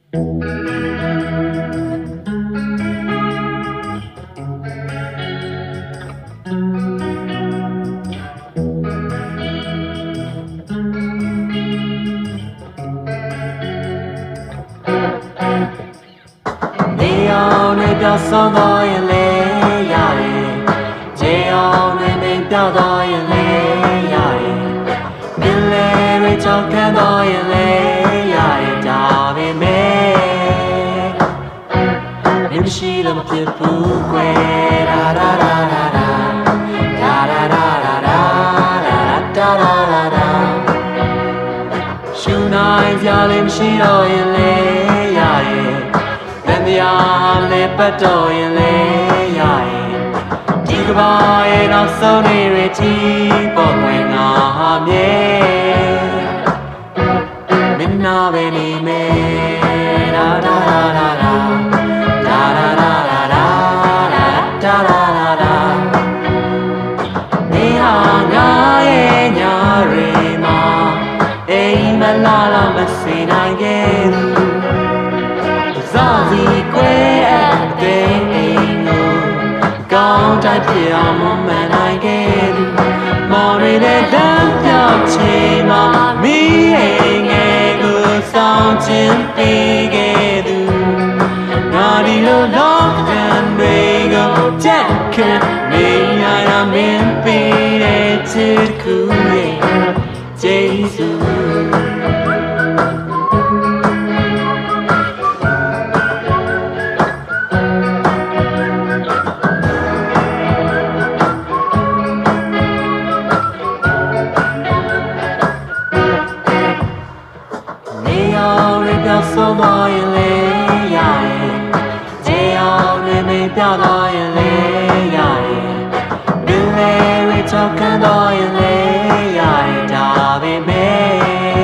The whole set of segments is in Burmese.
Xong rồi lê dài chế ông nên mình đau đôi lê dài nên lê rồi cho cái đôi lê dài ta về mê em chỉ là một chiếc phú quê da da da da da da da da da da da da da chú nói giờ em chỉ đôi lê dài Yam le pato le yai Diga ba no so ni re ti po kwe nga mye Min na be ni me da da da da da da da da da da da da da Ni ha nga ye nya re ma Ei ma la la ma se na ge Zazi quê em tên Con trai phía một mẹ này ghê Mà đi để đám nhau chê mà Mi hề nghe gửi sao chiến bì ghê đu Ngà đi lô lọc đàn bê gô Chắc kê Mình ai là miễn bì để chết cứu ghê Jesus Xong rồi lê dài chế ông nên mình đau đôi lê dài đừng lê với cho cái đôi lê dài ta về mê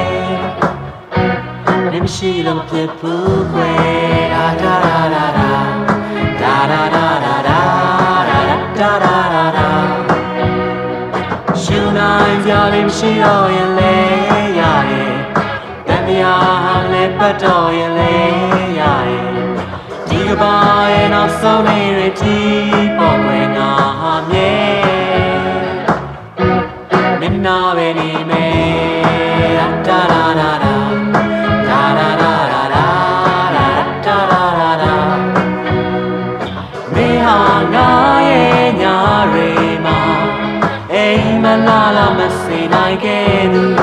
em chỉ là một chiếc phú quê da da da da da da da da da da da da da chú nói giờ em chỉ đôi lê dài le pato le yai Diga ba no so ni re ti po kwe nga mye Min na be ni me da da da da da da da da da da da Me ha nga ye nya re ma Ei ma la la ma se nai ge du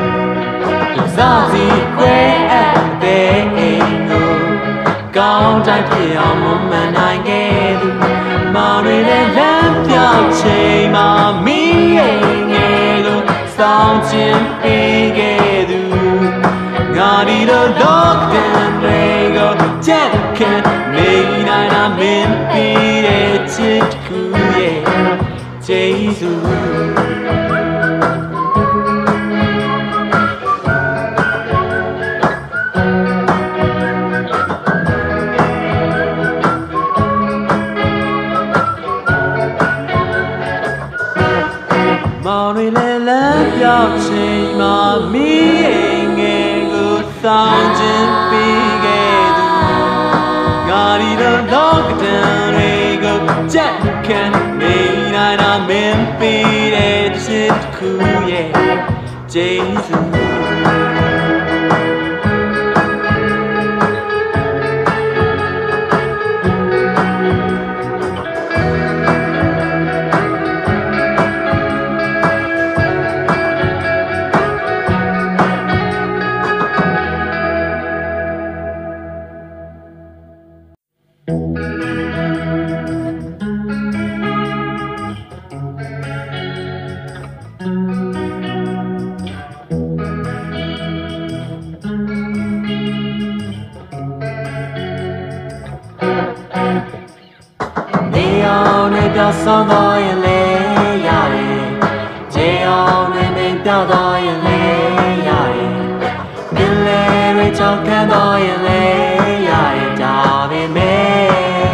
Zazi quê em tên Con trai phía một mẹ này ghê đu Mà đi để làm nhau chê mà mi nghe đu Sao chiến bì ghê đu Ngà đi đô đốc đàn rê gô Chắc kê Mình ai là miễn bì để chết cứu ye Jesus Mà nuôi lê lép dọc chê mà mi nghe gud sao chân bì ghê đu Ngà đi đô đốc đàn rê gô chắc kê Mình ai là miễn bì để chết cứu ye Jesus Xong rồi lê dài chế ông nên mình đau đôi lê dài nên lê với cho cái đôi lê dài ta về mê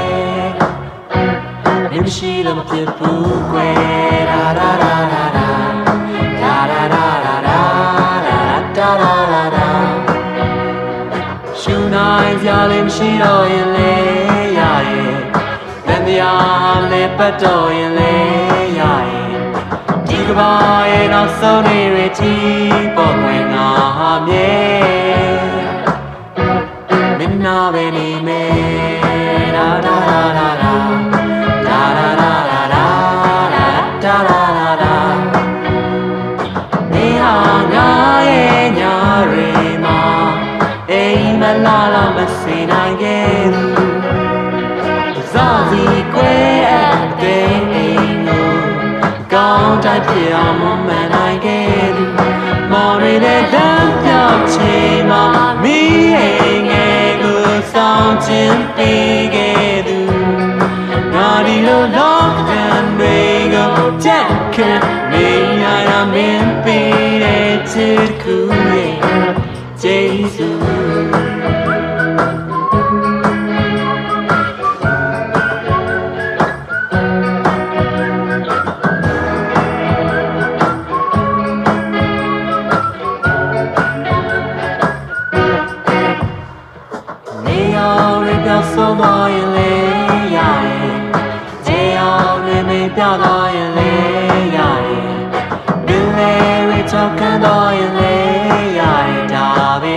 em chỉ là một chiếc phú quê da da da da da da da da da da da da da da chú နိုင်စရာလေးမရှိတော့ရင်လေရရဲ့တန်တရားလေးပတ်တော့ရင်လေရရဲ့ဒီကဘာရဲ့နောက်ဆုံးနေရကြီးပေါ်ခွင့်ငါမြဲမင်းနာပဲနေမယ်ဒါဒါဒါဒါဒါဒါဒါဒါဒါဒါဒါဒါနေဟာငါရဲ့ညာရီမှာအိမ်မလာလာမစင်နိုင်ခဲ့ဘူးဇာစီကွယ်အပ်တဲ့အိမ်ကိုကောင်းတိုက်ပြအောင်မမှန်နိုင်ခဲ့ဘူးမော်ရီတဲ့တမ်းပြောက်ချိန်မှာမိအိမ်ငယ်ကိုဆောင်ခြင်းပေးခဲ့သူငါဒီလိုလောကဒဏ်တွေကိုချက်ခံနေရတာမင်းပေးတဲ့ချစ်ကူရဲ့ဂျေဇုဆုံးသွားရင်လေရရဲ့ကျေအောင်နေမပြသွားရင်လေရရဲ့ဘယ်လေရချောက်ကန်းသွားရင်လေရရဲ့ဒါပဲ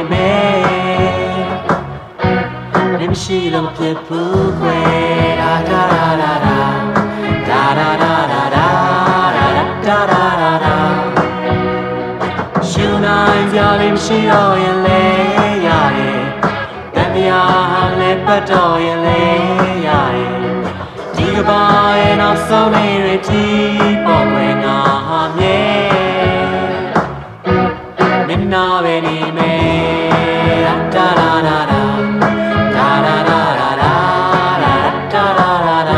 မဲမရှိလို့ဖြစ်ဘူးခွဲဒါဒါဒါဒါဒါဒါဒါဒါဒါဒါဒါဒါဒါရှူနိုင်ကြလိမ့်မရှိတော့ရင်လေရရဲ့တရားလည်းပတ်တော့ရင်လေရရဲ့ဒီကဘာရဲ့နောက်ဆုံးနေရကြီးပေါ်ခွင့်ငါမြဲမင်းနာပဲနေမယ်ဒါဒါဒါဒါဒါဒါဒါဒါဒါဒါဒါဒါဒါ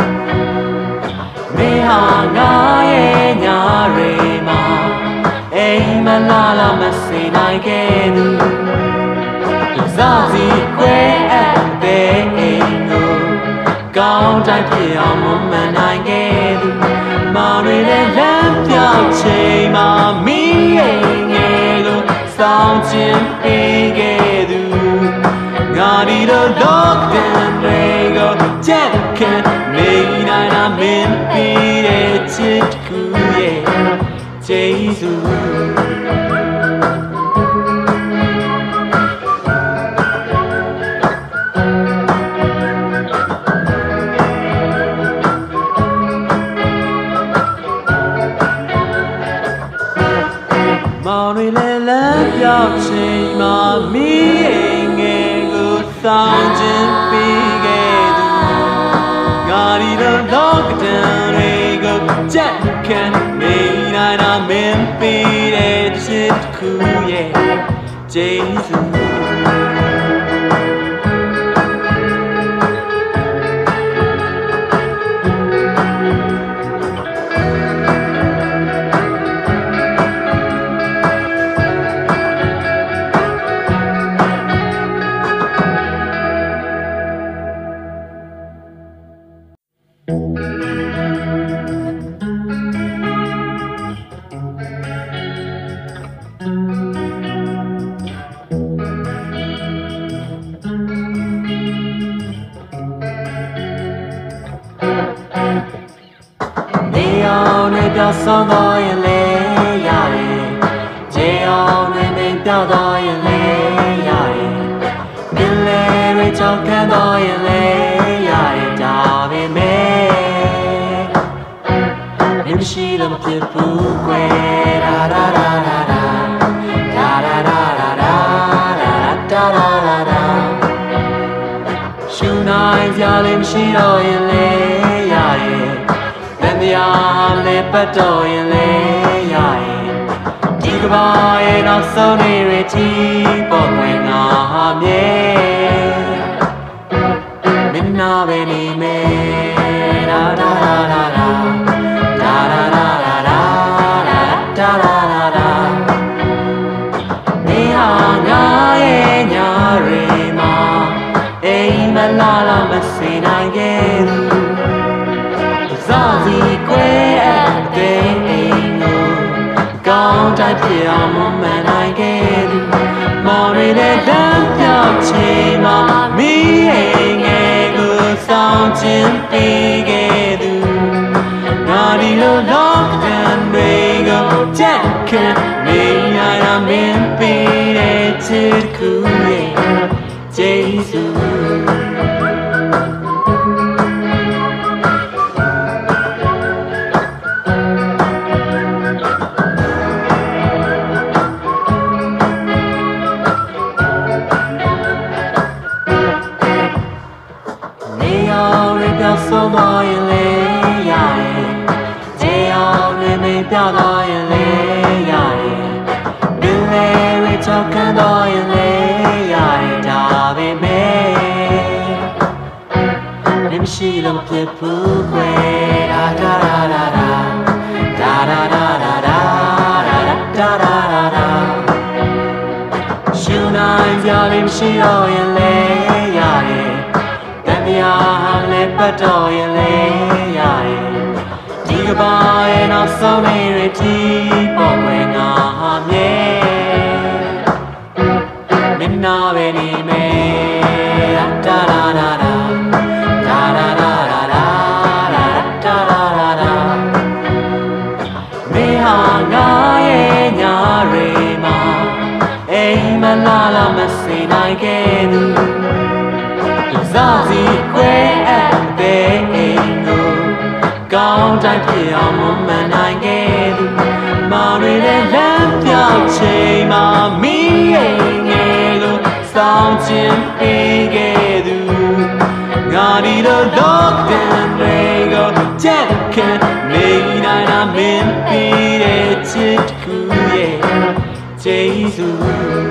မေဟာငါရဲ့ညာရီမှာအိမ်မလာလာမစင်နိုင်ခဲ့သူဇာစီကွယ်အပ်တဲ့အိမ်ကိုကောင်းတိုင်းပြအောင်မမှန်နိုင်ခဲ့သူမောင်ရီတဲ့လမ်းပြောက်ချိန်မှာမိအိမ်ငယ်ကိုဆောင်ခြင်းပေးခဲ့သူငါဒီလိုလောကဒဏ်တွေကိုချက်ခံနေနိုင်တာမင်းပေးတဲ့ချစ်ကူရဲ့ဂျေဇုမောင်ရီလဲလမ်းပြောက်ချိန်မှာမိအိမ်ငယ်ကိုဆောင်ခြင်းပေးခဲ့သူငါဒီလိုလောကဒဏ်တွေကိုချက်ခံနေနိုင်တာမင်းပေးတဲ့ချစ်ကူရဲ့ဂျေဇုဆုံးသွားရင်လေရရဲ့ကျေအောင်နေနေပြောက်သွားရင်လေရရဲ့ပင်လေရချောက်ကန်းသွားရင်လေရရဲ့ဒါပဲမဲမရှိလို့မဖြစ်ဘူးကွယ်ဒါဒါဒါဒါဒါဒါဒါဒါဒါဒါဒါဒါရှူနိုင်ကြလိမ့်မရှိတော့ရင်လေရရဲ့တရားလည်းပတ်တော့ရင်လေရရဲ့ဒီကဘာရဲ့နောက်ဆုံးနေရကြီးပေါ်ခွင့်ငါမြဲမင်းနာပဲနေမယ်ဒါဒါဒါဒါဒါဒါဒါဒါဒါဒါဒါဒါဒါနေဟာငါရဲ့ညာရီမှာအိမ်မလာလာမစင်နိုင်ခဲ့ဘူးဇာစီကွယ်အပ်တဲ့အိမ်ကိုကောင်းတိုက်ပြအောင်မမှန်နိုင်ခဲ့ဘူးမော်ရီတဲ့တမ်းပြောက်ချိန်တစ်ခုရဲ့ကျေးဇူးဆုံးသွားရင်လေရရဲ့ကျေအောင်နဲ့မင်းပြသွားရင်လေရရဲ့ပင်လေဝေချောက်ကန်းသွားရင်လေရရဲ့ဒါပဲမဲ့နေမရှိလို့မဖြစ်ဘူးခွဲဒါဒါဒါဒါဒါဒါဒါဒါဒါဒါဒါဒါဒါရှူနိုင်ကြလိမ့်မရှိတော့ရင်လေရရဲ့တရားလည်းပတ်တော်ရင်လေရရဲ့ဒီကဘာရဲ့နောက်ဆုံးနေ့တွေဒီပေါ်ွယ်ငါဟာမြဲမင်းနာပဲနေမယ်ဒါဒါဒါဒါဒါဒါဒါဒါဒါဒါဒါဒါဒါမင်းဟာငါရဲ့ညာတွေမှာအိမ်မလာလာမစေနိုင်ခဲ့သူစားစီခွဲအပ်တဲ့အိမ်ကိုကောင်းတိုင်းပြအောင်မမှန်နိုင်ခဲ့သူမောင်တွေလည်းလမ်းပြောင်းချိန်မှာမိရဲ့ငယ်ကိုစောင့်ခြင်းပေးခဲ့သူငါဒီလိုလောကတွေကိုကြက်ခံနေနိုင်တာမင်းပြီးတဲ့ချစ်တစ်ခုရဲ့ကျေးဇူး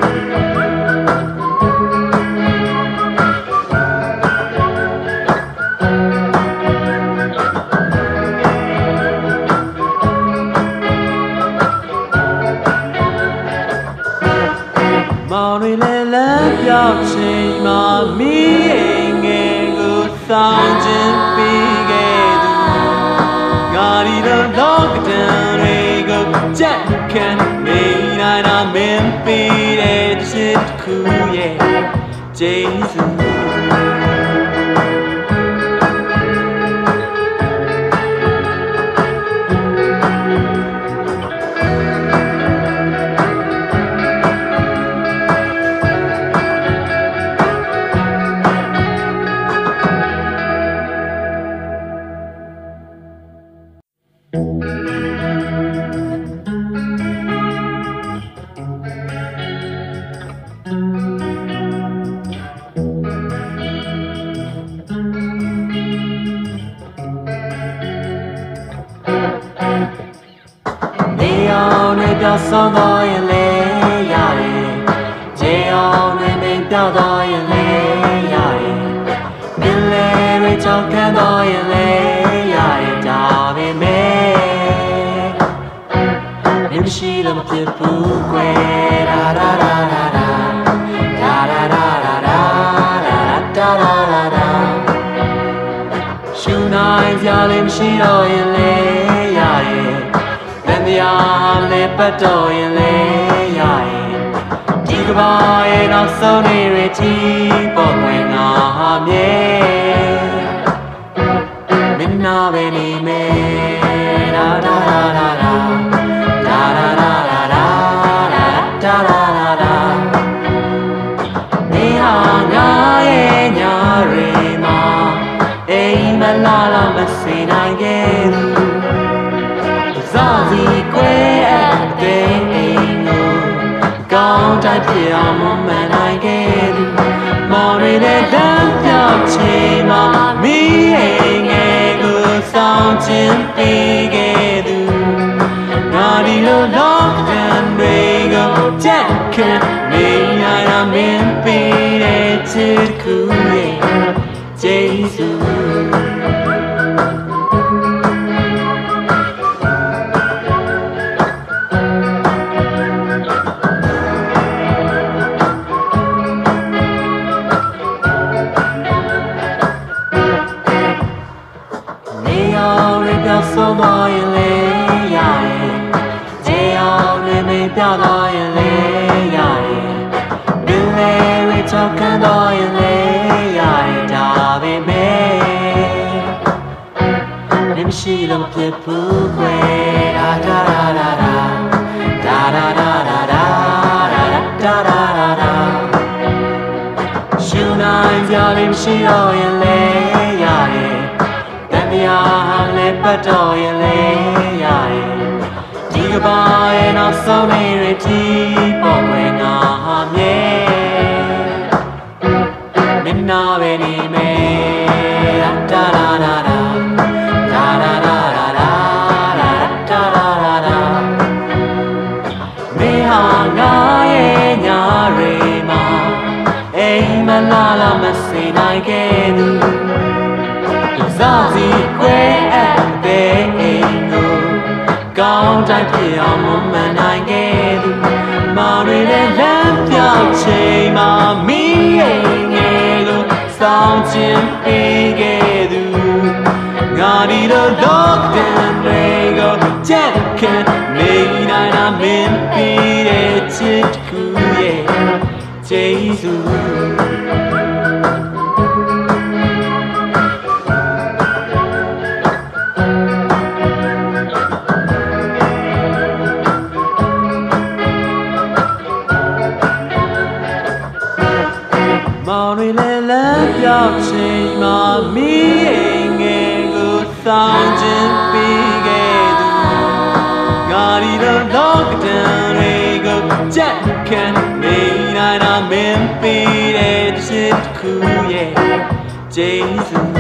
မောင်တွေလည်းလမ်းပြောင်းချိန်မှာမိရဲ့ငယ်ကိုဆောင်ခြင်းပေးခဲ့သူငါဒီလိုလောကဒဏ်တွေကိုကြက်ခံနေနိုင်တာမင်းပေးတဲ့ချစ်တစ်ခုရဲ့ကျေးဇူးပြောင်းဆုံးသွားရင်လေရရဲ့ကျေအောင်နဲ့မင်းပြောင်းသွားရင်လေရရဲ့ပင်လေတွေချောက်ကန်းသွားရင်လေရရဲ့ဒါပဲမဲ့မင်းမရှိလို့မဖြစ်ဘူးကွယ်ဒါဒါဒါဒါဒါဒါဒါဒါဒါဒါဒါဒါဒါရှူနိုင်ကြလိမ့်မရှိတော့ရင်လေရရဲ့တရားလည်းပတ်တော်ရင်လေရရဲ့ဒီကဘာရဲ့နောက်ဆုံးနေ့တွေဒီပေါ်ွယ်ငါဟာမြဲမင်းနာပဲနေမယ်ဒါဒါဒါဒါဒါဒါဒါဒါဒါဒါဒါဒါဒါနေဟာငါရဲ့ညာတွေမှာအိမ်မလာလာမစေနိုင်ခဲ့သူစားစီခွဲအပ်တဲ့အိမ်ကိုကောင်းတိုင်းပြအောင်မမှန်နိုင်ခဲ့သူမောင်တွေလည်းလမ်းပြောင်းချိန်မှာမိရဲ့ငယ်ကိုဆောင်ခြင်းပေးခဲ့သူငါဒီလိုလောကဒဏ်တွေကိုကြက်ခံနေရတာမင်းပေးတဲ့ချစ်ခုရဲ့ကျေးဇူးဆုံးသွားရင်လေရရဲ့ကျေအောင်နဲ့မင်းပြသွားရင်လေရရဲ့ပင်လေဝေချောက်ကန်းသွားရင်လေရရဲ့ဒါပဲမဲ့နေမရှိလို့မဖြစ်ဘူးခွဲဒါဒါဒါဒါဒါဒါဒါဒါဒါဒါဒါဒါဒါရှူနိုင်ကြလိမ့်မရှိတော့ရင်လဲရတယ်တန်တရားလည်းပတ်တော့ရင်လဲရတယ်ဒီကဘာရဲ့နောက်ဆုံးနေ့တွေထိပေါ်ခွင့်ငါဟာမြဲမင်းနာပဲနေမယ်တာတာတာတာတာတာတာတာတာတာတာမေဟာငါရဲ့ညာတွေမှာအိမ်မလာလာမစေနိုင်ခဲ့သူစားစီခွဲအပ်တဲ့အိမ်ကိုကောင်းတိုင်းဖြစ်အောင်မမှန်နိုင်ခဲ့သူမောင်တွေလည်းလမ်းပြောင်းချိန်မှာမီးအိမ်ငယ်ကိုစောင့်ခြင်းပေးခဲ့သူငါဒီလိုလောကတွေကိုကြက်ခံနေနိုင်တာမင်းပြီးတဲ့ချစ်ကူရဲ့ကျေးဇူးမောင်တွေလည်းလမ်းပြောင်းချိန်မှာမီးအိမ်ငယ်ကိုစောင့်ခြင်းပေးခဲ့သူငါဒီလိုလောကဒဏ်တွေကိုကြက်ခံနေနိုင်တာမင်းပေးတဲ့ချစ်ကူရဲ့ကျေးဇူး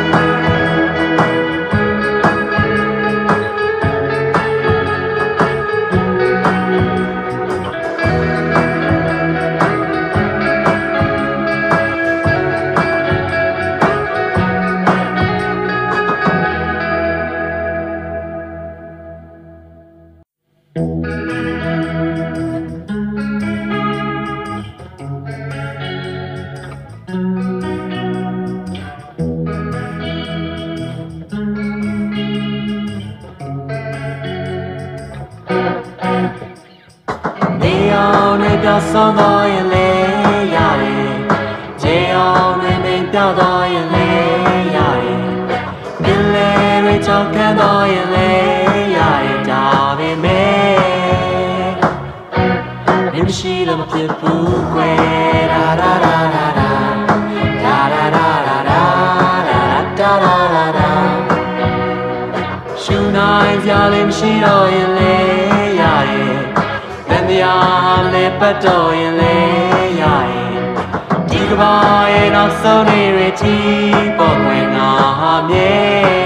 ပြောင်းဆုံးတော့ရင်လဲရတယ်ကျေအောင်နဲ့မင်းပြောင်းတော့ရင်လဲရတယ်ပင်လေတွေချောက်ခံတော့ရင်လဲရတယ်ဒါပေမဲ့မင်းရှိတော့မဖြစ်ဘူးကွယ်ဒါဒါဒါဒါဒါဒါဒါဒါဒါဒါဒါဒါဒါရှူနိုင်ကြလိမ့်မရှိတော့ရင်လဲရတယ်တရားလည်းပတ်တော့ရင်လဲရတယ်ဒီကဘာရဲ့နောက်ဆုံးနေ့တွေထိပေါ်ခွင့်ငါဟာမြဲ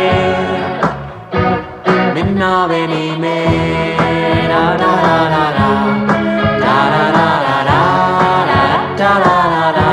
မင်းနာပဲနေမယ်ဒါဒါဒါဒါဒါဒါဒါဒါဒါဒါဒါဒါ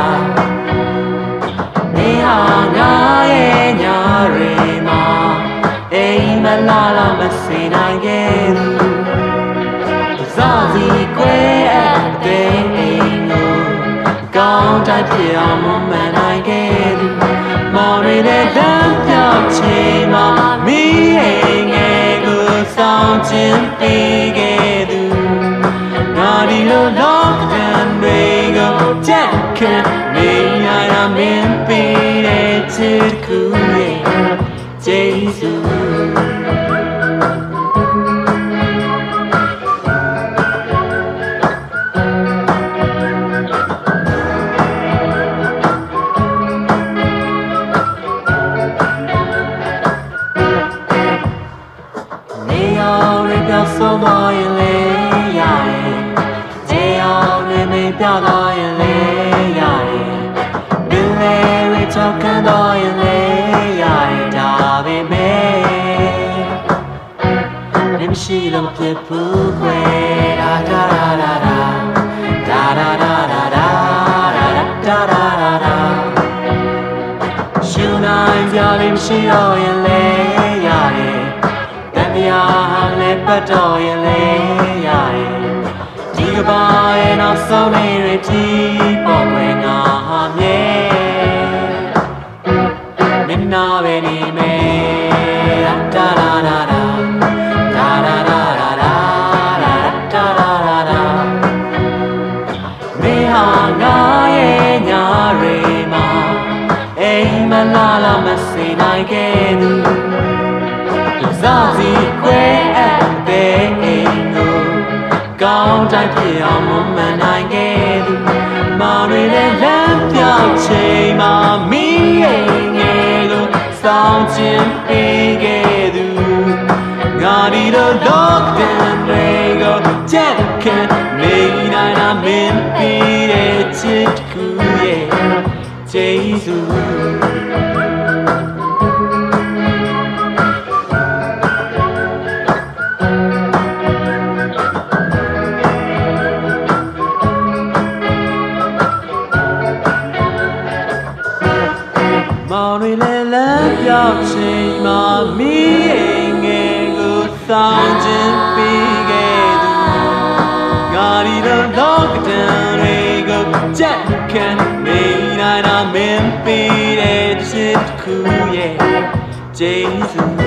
နေဟာငါရဲ့ညာတွေမှာအိမ်မလာလာမစေနိုင်ခဲ့ဘူးစားစီခွဲအပ်တဲ့အိမ်ကိုကောင်းတိုင်းဖြစ်အောင်မမှန်နိုင်ခဲ့သူမောင်တွေလည်းလမ်းပြောင်းချိန်မှာမီးအိမ်ငယ်ကိုစောင့်ခြင်းပေးခဲ့သူငါဒီလိုလောကဒဏ်တွေကိုကြက်ခံနေရတာမင်းပေးတဲ့ချစ်ကူရဲ့ကျေးဇူးဆုံးသွားရင်လဲရတယ်ကျေအောင်နဲ့မပြသွားရင်လဲရတယ်ဘယ်လဲဝေချောက်ခံသွားရင်လဲရတယ်ဒါပေမဲ့မင်းရှိတော့မဖြစ်ဘူးကွယ်ဒါဒါဒါဒါဒါဒါဒါဒါဒါဒါဒါဒါဒါရှူနိုင်ကြလိမ့်မရှိတော့ရင်လဲရတယ်တရားလည်းပတ်တော့ရင်လဲရတယ်ဒီကဘာရဲ့နောက်ဆုံးနေ့တွေထိပေါ်ခွင့်ငါဟာမြဲမင်းနာပဲနေမယ်တာတာတာတာတာတာတာတာတာတာတာတာမေဟာငါရဲ့ညာတွေမှာအိမ်မလာလာမစေနိုင်ခဲ့သူစားစီခွဲအပ်တဲ့အိမ်ကိုကောင်းတိုင်းဖြစ်အောင်မမှန်နိုင်ခဲ့သူမောင်တွေလည်းလမ်းပြောင်းချခြင်းပေးခဲ့သူငါဒီလိုလောကတွေကိုကြက်ခံနေနိုင်တာမင်းပေးတဲ့ချစ်တစ်ခုရဲ့ကျေးဇူးမောင်တွေလည်းလမ်းပြောင်းချိန်မှာမီးအိမ်ငယ်ကိုဆောင်ခြင်းပေးခဲ့သူငါဒီလိုလောကဒဏ်တွေကိုကြက်ခံနေနိုင်တာမင်းပေးတဲ့ချစ်တစ်ခုရဲ့ကျေးဇူး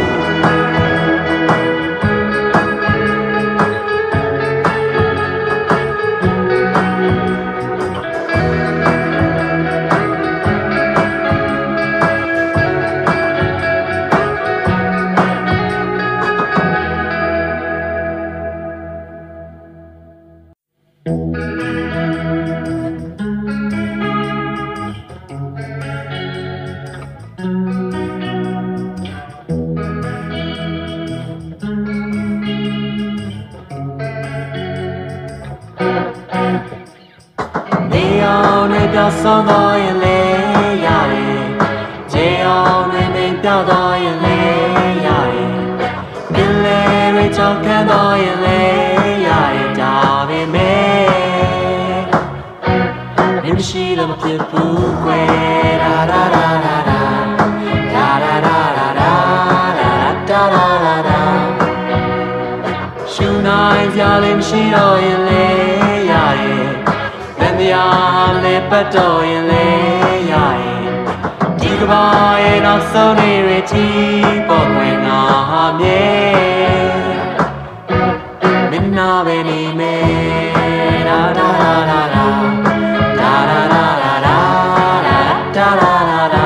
ပြောဆောင်တော့ရင်လေရတယ်ကျေအောင်နဲ့မင်းပြောတော့ရင်လေရတယ်မင်းလေးရချောက်ခံတော့ရင်လေရတယ်ဒါပေမဲ့မင်းရှိလို့မဖြစ်ဘူးကွယ်ဒါဒါဒါဒါဒါဒါဒါဒါဒါဒါဒါဒါဒါရှူနိုင်ကြလိမ့်မရှိတော့ရင်လေရတယ်တရားလည်းပတ်တော့ရင်လည်းရရင်ဒီကဘာရဲ့နောက်ဆုံးနေရတီပေါ်ဝင်ငါမြဲမင်းနာပဲနေမယ်ဒါဒါဒါဒါဒါဒါဒါဒါဒါဒါဒါဒါ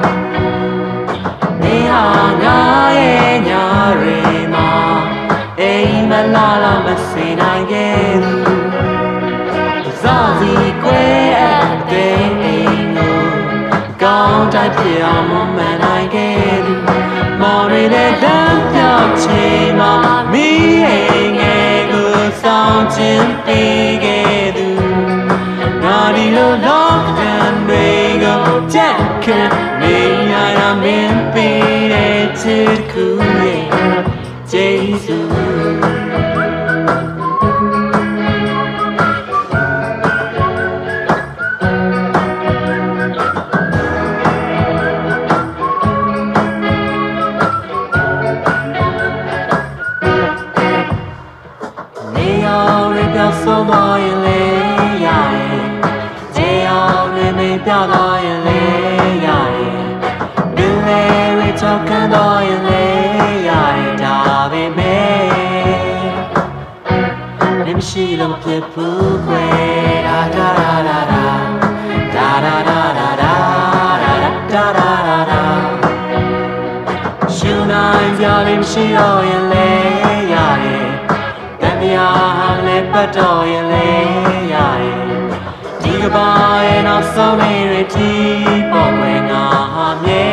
နေဟာငါရဲ့ညာရီမှာအိမ်မလာလာမစေနိုင်ခဲ့ဘူးစာစီကွယ်အပ်တဲ့အိမ်ကိုကောင်းတိုက်ပြအောင်မမှန်နိုင်ခဲ့သူမော်ရီတဲ့တမ်းပြောက်ချိန်မှာမီးအိမ်ငယ်ကိုဆောင်ခြင်းပေးခဲ့သူငါဒီလိုလောကဒဏ်တွေကိုကြက်ခံနေရတာမင်းပေးတဲ့ချစ်ခုရဲ့ကျေးဇူးဆုံးသွားရင်လည်းရတယ်ကျေအောင်နဲ့မင်းပြသွားရင်လည်းရတယ်မင်းလေးချောက်ခံသွားရင်လည်းရတယ်ဒါပေမဲ့မင်းရှိလို့မဖြစ်ဘူးကွယ်ဒါဒါဒါဒါဒါဒါဒါဒါဒါဒါဒါဒါဒါရှူနိုင်ကြလိမ့်မရှိတော့ရင်လည်းရတယ်တရားလည်းပတ်တော့ရင်လည်းရတယ်ဒီကဘာရဲ့နောက်ဆုံးနေရတီပေါ်ဝင်ငါမြဲ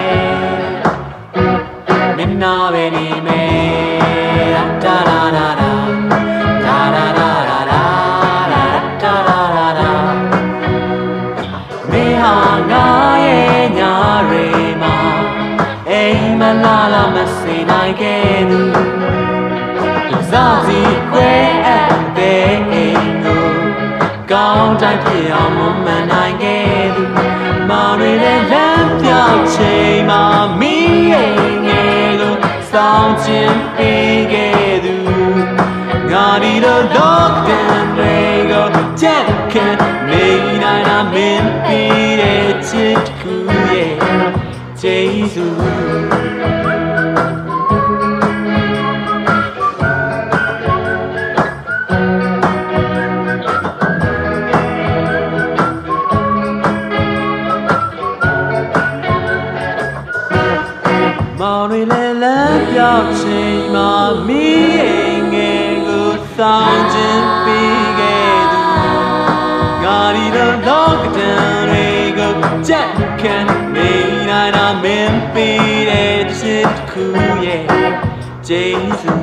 မင်းနာပဲနေမယ်ဒါဒါဒါဒါဒါဒါဒါဒါဒါဒါဒါဒါဒါမင်းဟာငါရဲ့ညာရီမှာအိမ်မလာလာမစေနိုင်ခဲ့သူစာစီကွယ်အပ်တဲ့အိမ်ကိုကောင်းတိုင်းပြအောင်မမှန်နိုင်ခဲ့သူမောင်တွေလည်းလမ်းပြောင်းချိန်မှာမီးအိမ်ငယ်ကိုဆောင်ခြင်းပေးခဲ့သူငါဒီလိုလောကဒဏ်တွေကိုကြက်ခံနေနိုင်တာမင်းပေးတဲ့ချစ်တစ်ခုရဲ့ကျေးဇူးမောင်တွေလည်းလမ်းပြောင်းချိန်မှာမီးအိမ်ငယ်ကိုဆောင်ခြင်းပေးခဲ့သူငါဒီလိုလောကဒဏ်တွေကိုကြက်ခံနေနိုင်တာမင်းပေးတဲ့ခုရဲ့ဂျေဇု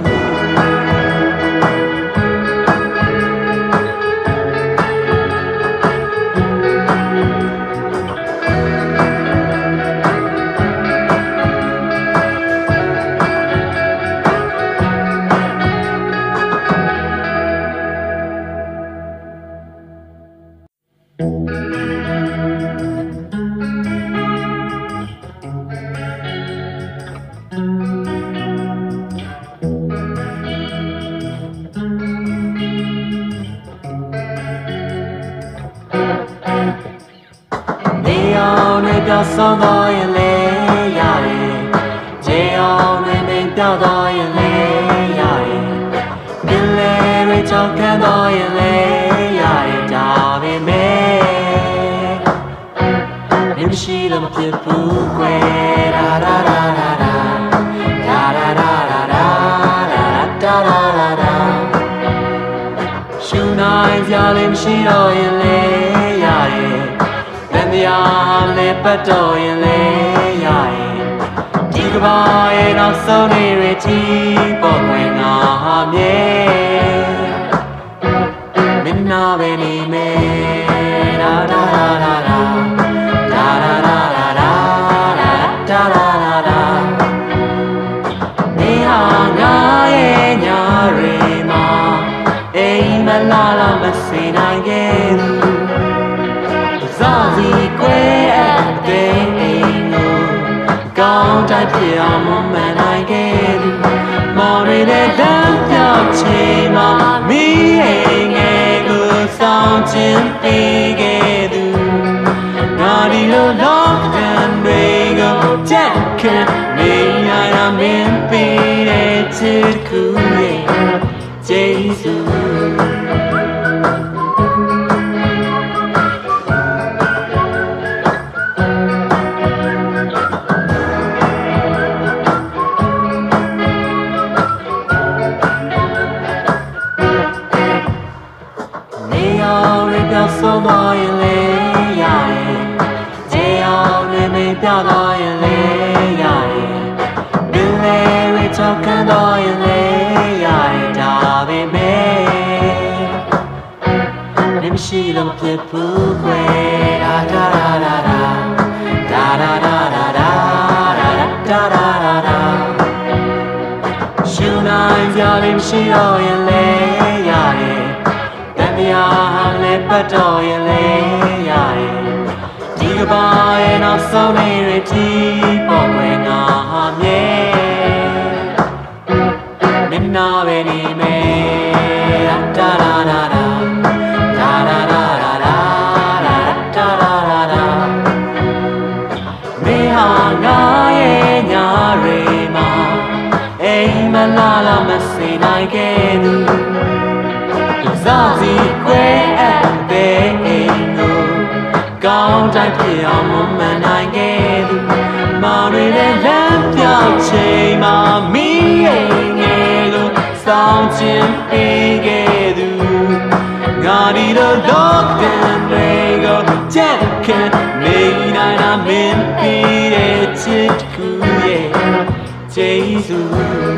ပြောင်းဆုံးသွားရင်လည်းရတယ်ဂျေအောင်နဲ့မင်းပြောင်းသွားရင်လည်းရတယ်ပင်လေတွေချောင်းခံသွားရင်လည်းရတယ်ဒါပေမဲ့မင်းမရှိလို့မဖြစ်ဘူးကွယ်ဒါဒါဒါဒါဒါဒါဒါဒါဒါဒါဒါဒါဒါရှူနိုင်ကြလိမ့်မရှိတော့ရင်လည်းရတယ်တရားလေးပတ်တော်ရင်လေးရရင်ဒီကဘာရဲ့နောက်ဆုံးနေရတီပေါ်ဝင်ငါမြဲမင်းနာပဲနေမယ်ဒါဒါဒါဒါဒါဒါဒါဒါဒါဒါဒါဒါဒါနေဟာငါရဲ့ညာရီမှာအိမ်မလာလာမစင်နိုင်ခဲ့ဘူးဇာစီကွယ်အပ်တဲ့အိမ်ကိုကောင်းတိုက်ပြအောင်မမှန်နိုင်ခဲ့ဘူးမော်ရီတဲ့တန်းပြောင်းချိန်မှာမီးအိမ်ငယ်ကိုဆောင်ခြင်းပေးခဲ့သူငါဒီလိုလောကဒဏ်တွေကိုချက်ခံနေရတာမင်းပေးတဲ့ချစ်ကူရဲ့ဂျေဇုဆုံးသွားရင်လည်းရတယ်ဂျေအောင်နဲ့မင်းပြသွားရင်လည်းရတယ်ပင်လေတွေချောက်ခံသွားရင်လည်းရတယ်ဒါပေမဲ့မင်းမရှိလို့မဖြစ်ဘူးကွယ်ဒါဒါဒါဒါဒါဒါဒါဒါဒါဒါဒါဒါဒါရှူနိုင်ကြလိမ့်မရှိတော့ရင်လည်းရတယ်တရားလေးပတ်တော်ရင်လေးရတယ်ဒီကဘာရဲ့နောက်ဆုံးနေရတီပေါ်ဝင်ငါမြဲမင်းနာပဲနေမယ်ဒါဒါဒါဒါဒါဒါဒါဒါဒါဒါဒါဒါဒါမေဟာငါရဲ့ညာရီမှာအိမ်မလာလာမစင်နိုင်ခဲ့ဘူးဇာစီကွယ်အပ်တဲ့အိမ်ကိုကောင်းတိုင်းပြအောင်မမှန်နိုင်ခဲ့သူမောင်တွေလည်းလမ်းပြောင်းချိန်မှာမီးအိမ်ငယ်ကိုဆောင်ခြင်းပေးခဲ့သူငါဒီလိုလောကဒဏ်တွေကိုချက်ခံနေနိုင်တာမင်းပေးတဲ့ချစ်ကူရဲ့ဂျေဇု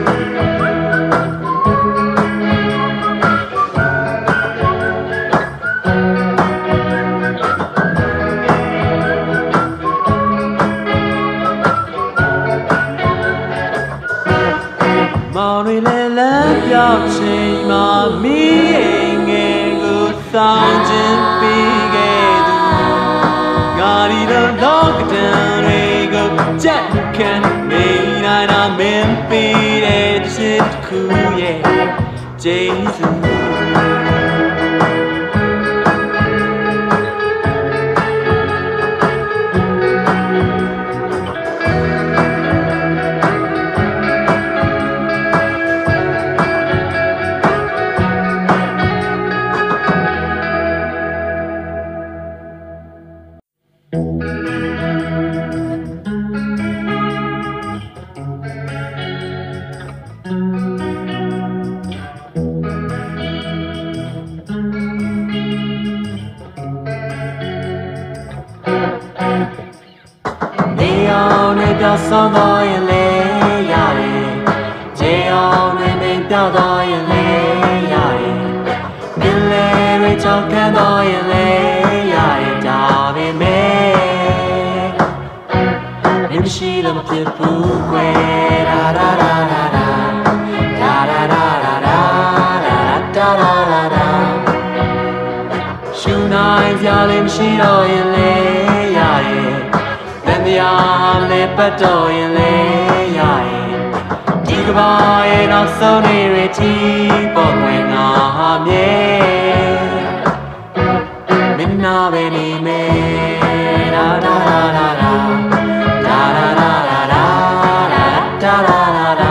မောင်တွေလည်းလမ်းပြောင်းချိန်မှာမီးအိမ်ငယ်ကိုဆောင်ခြင်းပေးခဲ့သူငါဒီလိုလောကဒဏ်တွေကိုချက်ခံနေနိုင်တာမင်းပေးတဲ့ချစ်ကူရဲ့ဂျေဇုပြောင်းဆုံးသွားရင်လည်းရလို့မဖြစ်ဘူးကွယ်ဒါဒါဒါဒါဒါဒါဒါဒါဒါဒါဒါဒါဒါရှူနိုင်ကြလိမ့်မရှိတော့ရင်လေရရဲ့တန်တရားလည်းပတ်တော့ရင်လေရရဲ့ဒီကဘာရဲ့နောက်ဆုံးနေရတီပေါ်ဝင်ငါမြဲမင်းနာပဲနေမယ်ဒါဒါဒါဒါဒါဒါဒါဒါဒါဒါဒါဒါ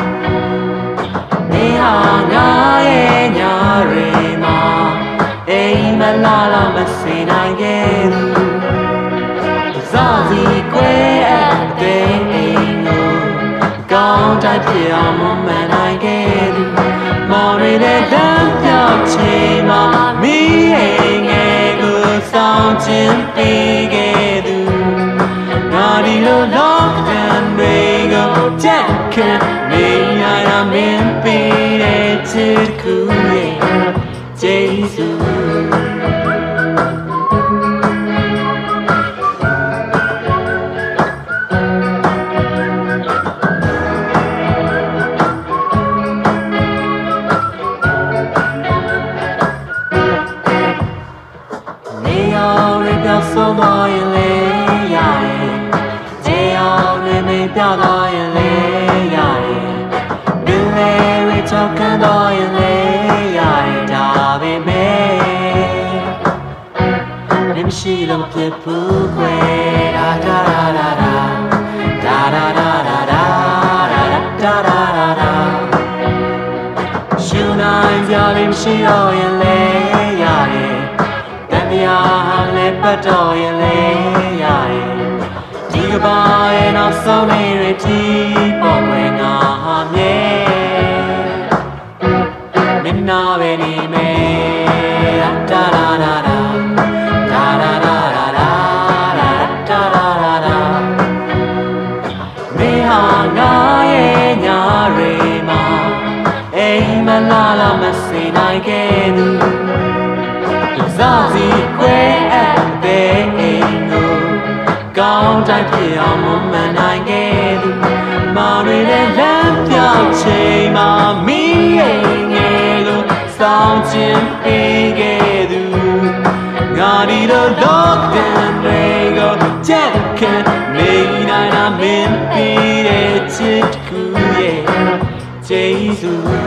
နေဟာငါရဲ့ညာရီမှာအိမ်မလာလာမစင်နိုင်ခဲ့ဘူးဇာစီကွယ်အပ်တဲ့အိမ်ကိုကောင်းတိုင်းဖြစ်အောင်မမှန်နိုင်ခဲ့ဘူးမော်ရီတဲ့တန်းပြောက်ချိန်မှာမီးအိမ်ငယ်ကိုဆောင်ခြင်းပေးခဲ့သူငါဒီလိုလောကဒဏ်တွေကိုချက်ခံနေရတာမင်းပေးတဲ့ချစ်ကူရဲ့ဂျေဇူးဆုံးသွားရင်လေရရဲ့ကြေအောင်နဲ့မပြသွားရင်လေရရဲ့ဘယ်လေဝေချောကန်သွားရင်လေရရဲ့ဒါပဲမဲ့မရှိလို့ဖြစ်ဘူးကွယ်ဒါဒါဒါဒါဒါဒါဒါဒါဒါဒါဒါဒါဒါရှူနိုင်ကြလိမ့်မရှိတော့ရင်လေရရဲ့တရားလည်းပတ်တော့ရင်လေရရဲ့ဒီကဘာရဲ့နောက်ဆုံးနေရတီပေါ်ဝင်ငါမြဲမင်းနာပဲနေမယ်ဒါဒါဒါဒါဒါဒါဒါဒါဒါဒါဒါဒါမေဟာငါရဲ့ညာရီမှာအိမ်မလာလာမစင်နိုင်ခဲ့သူဇာစီကွယ်အပ်တဲ့အိမ်ကိုကောင်းတိုင်းဖြစ်အောင်မမှန်နိုင်ခဲ့သူမောင်တွေလည်းလမ်းပြောင်းချိန်မှာမီးအိမ်ငယ်ကိုဆောင်ခြင်းပေးခဲ့သူငါဒီလိုလောကဒဏ်တွေကိုချက်ခံနေနိုင်တာမင်းပေးတဲ့ချစ်ကူရဲ့ဂျေဇူး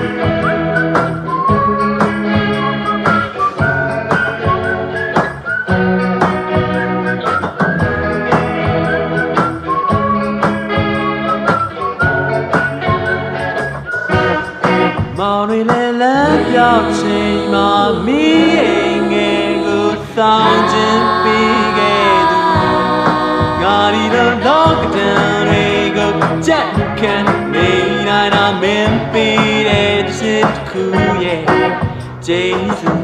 မောင်တွေလည်းလမ်းပြောင်းချိန်မှာမီးအိမ်ငယ်ကိုဆောင်ခြင်းပေးခဲ့သူငါဒီလိုလောကဒဏ်တွေကိုချက်ခံနေနိုင်တာမင်းပေးတဲ့ချစ်ကူရဲ့ဂျေဇူး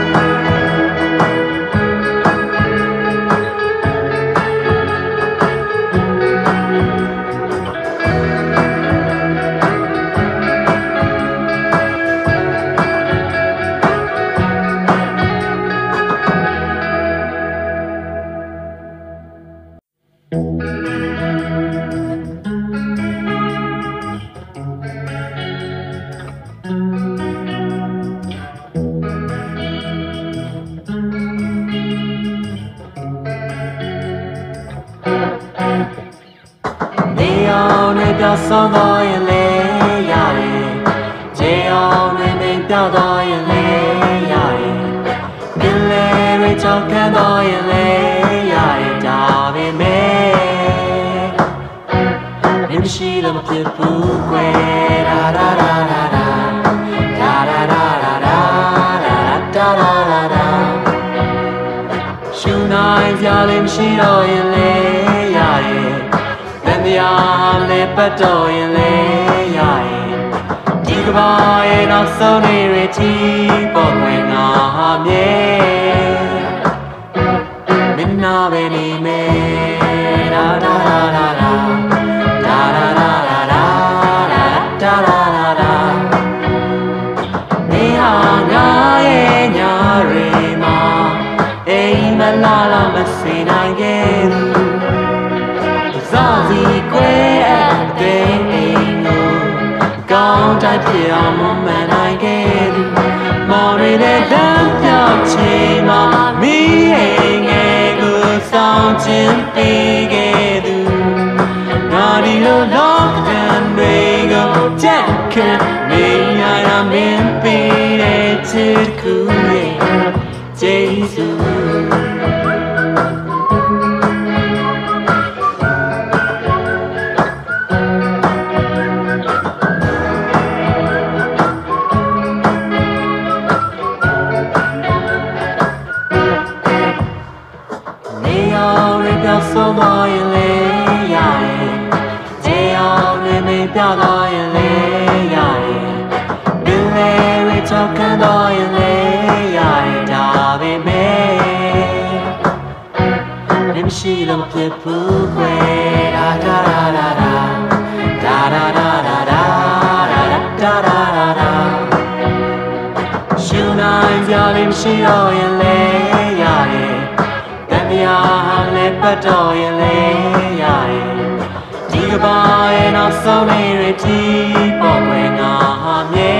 ဆုံးသွားရင်လေရရဲ့ကြေအောင်နဲ့မင်းပြောက်သွားရင်လေရရဲ့ပင်လေတွေချောက်ခံသွားရင်လေရရဲ့ဒါပဲမဲ့မရှိလို့မဖြစ်ဘူးကွယ်ဒါဒါဒါဒါဒါဒါဒါဒါဒါဒါဒါဒါဒါရှူနိုင်ကြလိမ့်မရှိတော့ရင်လေရရဲ့တရားလည်းပတ်တော့ရင်လေရရဲ့ဒီကဘာရဲ့နောက်ဆုံးနေရတီပေါ်ဝင်ငါမြဲမင်းနာပဲနေမယ်ဒါဒါဒါဒါဒါဒါဒါဒါဒါဒါဒါဒါဒါနေဟာငါရဲ့ညာရီမှာအိမ်မလာလာမစင်နိုင်ခဲ့ဘူးဇာစီခြင်းပေးခဲ့သူငါဒီလိုလောကဒဏ်တွေကိုကြက်ခံနေရတာမင်းပေးတဲ့ချစ်ကူရဲ့ကျေးဇူးဆုံးသွားရင်လေရရဲ့ကျေအောင်နဲ့မပြသွားရင်လေရရဲ့ဘယ်လေဝေချောခံသွားရင်လေရရဲ့ဒါပဲမဲမရှိလို့မဖြစ်ဘူးခွဲဒါဒါဒါဒါဒါဒါဒါဒါဒါဒါဒါဒါဒါရှူနိုင်ကြလို့မရှိတော့ရင်လေရရဲ့တရားလည်းပတ်တော်ရင်လေရရဲ့ဒီကဘာရဲ့နောက်ဆုံးလေးတွေဒီပေါ်ွယ်ငါဟာမြဲ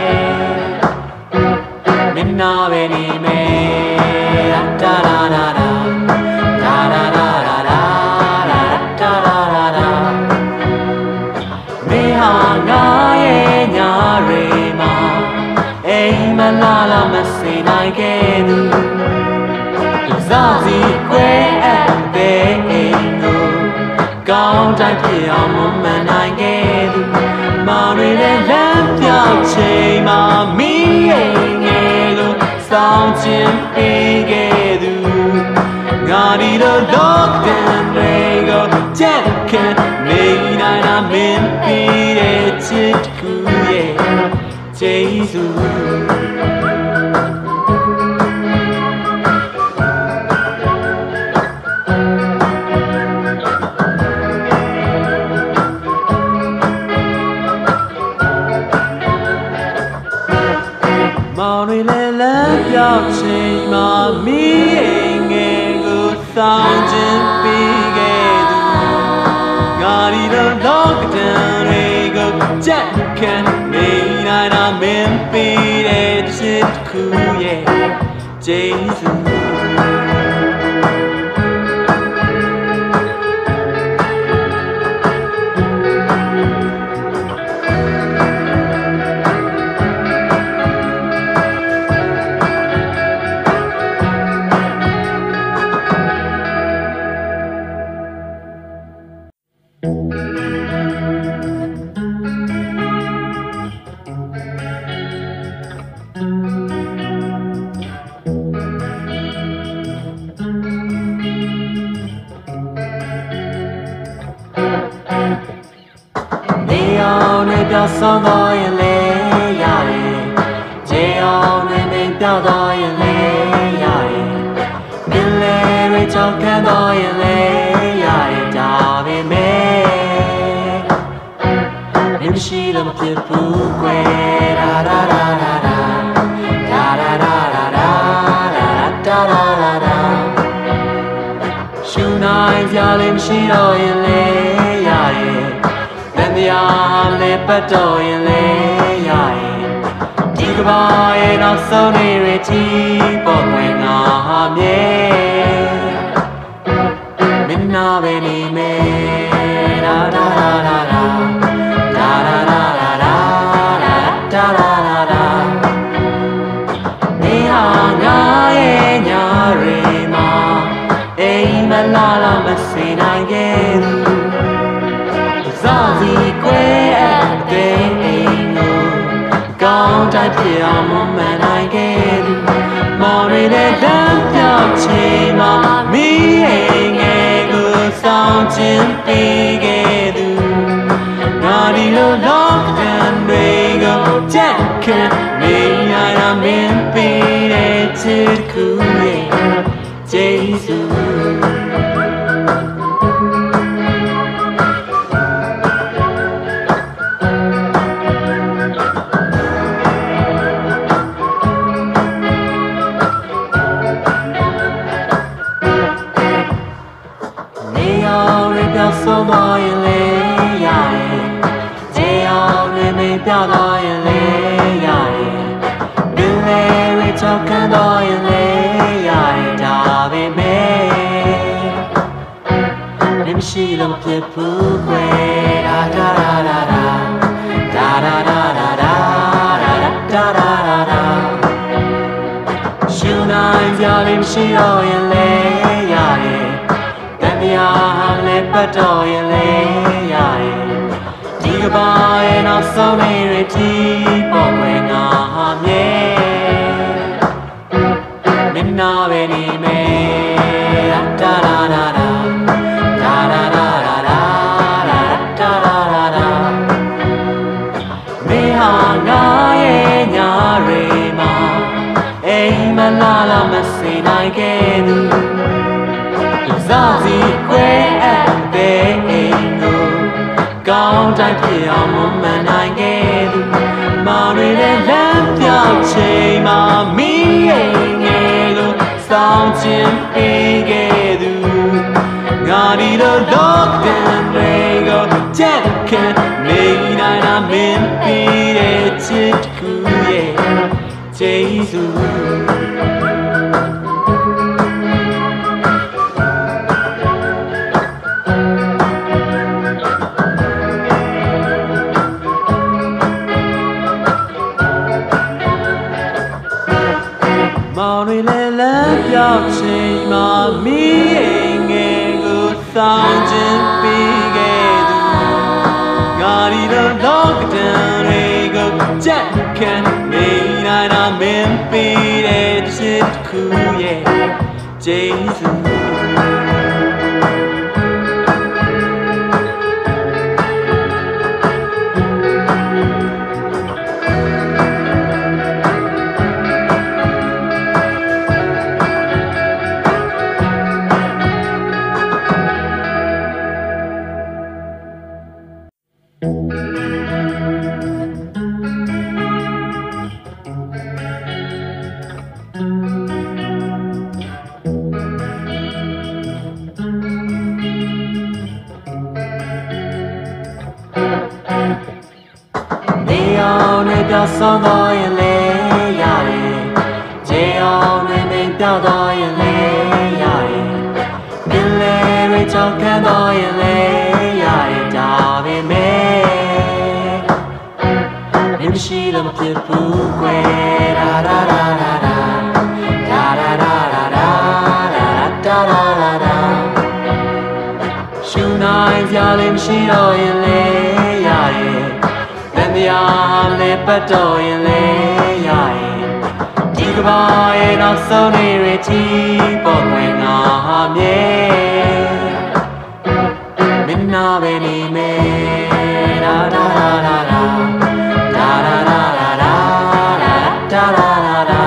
မင်းနာပဲနေမယ်ဒါဒါဒါဒါဒါဒါဒါဒါဒါဒါဒါဒါဒါမင်းဟာငါရဲ့ညာတွေမှာအိမ်မလာလာမစေနိုင်ခဲ့သူစားစီခွဲအပ်တဲ့အိမ်ကိုကောင်းတိုင်းပြအောင်မမှန်နိုင်ခဲ့သူမောင်တွေလည်းလမ်းပြောင်းချိန်မှာမီးအိမ်ငယ်ကိုစောင့်ခြင်းပေးခဲ့သူငါဒီလိုလောကဒဏ်တွေကိုကြက်ခံနေနိုင်တာမင်းပေးတဲ့ချစ်ကူရဲ့ကျေးဇူးမောင်တွေလည်းလမ်းပြောင်းချိန်မှာမီးအိမ်ငယ်ကိုစောင့်ခြင်းပေးခဲ့သူငါဒီလိုလောကဒဏ်တွေကိုကြက်ခံနေနိုင်တာမင်းပေးတဲ့ချစ်ကူရဲ့ကျေးဇူးပြောင်းဆုံးသွားရင်လေရရဲ့ကျေအောင်နဲ့မင်းပြောင်းသွားရင်လေရရဲ့မင်းလေးတွေချောင်းခံသွားရင်လေရရဲ့ဒါပဲမဲမင်းရှိလို့မဖြစ်ဘူးကွယ်ဒါဒါဒါဒါဒါဒါဒါဒါဒါဒါဒါဒါဒါရှူနိုင်ကြလို့မရှိတော့ရင်လေရရဲ့တရားလည်းပတ်တော်ရင်လေရရဲ့ဒီကဘာရဲ့နောက်ဆုံးလေးတွေဒီပေါ်ွယ်ငါဟာမြဲမင်းနာပဲနေမယ်ဒါဒါဒါဒါဒါဒါဒါဒါဒါဒါဒါဒါဒါနေဟာငါရဲ့ညာတွေမှာအိမ်မလာလာမစေနိုင်ခဲ့သူစားစီကွဲအပ်တဲ့အိမ်ကိုကောင်းတိုင်းပြအောင်မမှန်နိုင်ခဲ့သူမော်ရီတဲ့လမ်းပြောင်းချိန်မှာမီးအိမ်ငယ်ကိုစောင့်ခြင်းပေးခဲ့သူငါဒီလိုလောကဒဏ်တွေကိုကြက်ခံနေရတာမင်းပေးတဲ့ချစ်ကူရဲ့ကျေးဇူးဆုံးသွားရင်လေရရဲ့ကျေအောင်နဲ့မပြသွားရင်လေရရဲ့ဘယ်လေဝေချောက်ခံသွားရင်လေရရဲ့ဒါပဲမဲနေမရှိလို့မဖြစ်ဘူးကွယ်ဒါဒါဒါဒါဒါဒါဒါဒါဒါဒါဒါဒါဒါရှူနိုင်ကြလေးမရှိတော့ရင်လေရတယ်တန်တရားလည်းပတ်တော့ရင်လေရတယ်ဒီကဘာရဲ့နောက်ဆုံးလေးတွေတီးပေါ်ွယ်ငါဟာမြဲမင်းနာပဲနေမယ်ဒါဒါဒါဒါဒါဒါဒါဒါဒါဒါဒါဒါဒါမေဟာငါရဲ့ညာတွေမှာအိမ်မလာလာမစေနိုင်ခဲ့သူစားစီခွဲအပ်တဲ့အိမ်ကိုကောင်းတိုင်းပြအောင်မမှန်နိုင်ခဲ့သူမောင်တွေလည်းလမ်းပြောင်းချိန်မှာမီးရဲ့ငယ်ကိုစောင့်ခြင်းပေးခဲ့သူငါဒီလိုတော့တဲ့တွေကိုချက်ခဲနေနိုင်တာမင်းပြီးတဲ့ချစ်ကူရဲ့ကျေးဇူးမောင်တွေလည်းလမ်းပြောင်းချိန်မှာမီးရဲ့ငယ်ကိုစောင့်ခြင်းပေးခဲ့သူငါဒီလိုတော့တဲ့တွေကိုချက်ခဲနေနိုင်တာမင်းပြီးတဲ့ချစ်ကူရဲ့ကျေးဇူးပြောင်းဆုံးတော့ရင်လေရတယ်ကျေအောင်နဲ့မင်းပြောင်းတော့ရင်လေရတယ်မင်းလေးတွေကြောက်ခံတော့ရင်လေရတယ်ဒါပေမဲ့မင်းမရှိလို့မဖြစ်ဘူးကွယ်ဒါဒါဒါဒါဒါဒါဒါဒါဒါဒါဒါဒါဒါရှူနိုင်ကြလေးမရှိတော့ရင်လေရတယ်တရားလည်းပတ်တော့ရင်လေရရင်ဒီကဘာရဲ့နောက်ဆုံးနေရတီပေါ်ဝင်ငါဟာမြဲမင်းနာပဲနေမယ်ဒါဒါဒါဒါဒါဒါဒါဒါဒါဒါဒါဒါဒါ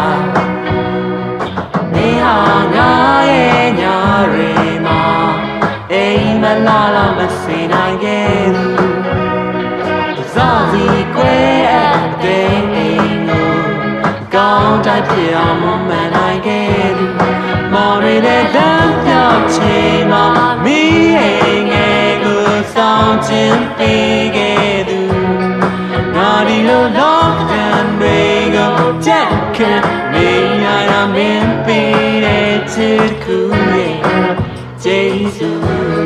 နေဟာငါရဲ့ညာတွေမှာအိမ်မလာလာမစေနိုင်ခဲ့သူစားစီခွဲအပ်တဲ့အိမ်ကိုကောင်းတိုင်းပြအောင်မမှန်နိုင်ခဲ့သူမောင်တွေလည်းလမ်းပြောင်းချိန်မှာမီးရဲ့ငယ်ကိုစောင့်ခြင်းပေးခဲ့သူငါဒီလိုတော့တဲ့တွေကိုချက်ခဲနေရတာမင်းပေးတဲ့ချစ်ကူရဲ့ကျေးဇူး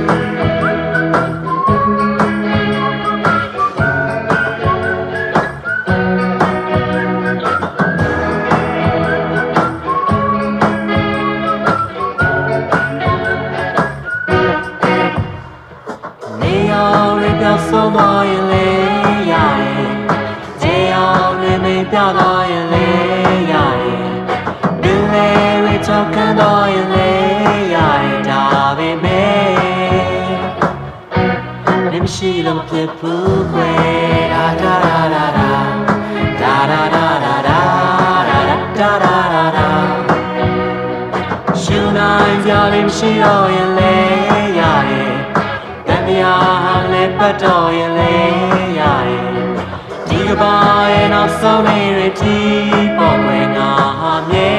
ဆုံးတော့ရင်လေရတယ်ကျေအောင်နဲ့မင်းပြတော့ရင်လေရတယ်မင်းလေးတွေချောက်ခံတော့ရင်လေရတယ်ဒါပေမဲ့မင်းမရှိလို့မဖြစ်ဘူးကွယ်ဒါဒါဒါဒါဒါဒါဒါဒါဒါဒါဒါဒါဒါရှူနိုင်ကြလေးမရှိတော့ရင်လေရတယ်တရားလည်းပတ်တော့ရင်လေရတယ်ဒီကဘာရဲ့နောက်ဆုံးလေးတွေတီးပေါ်ွယ်ငါဟာမြဲ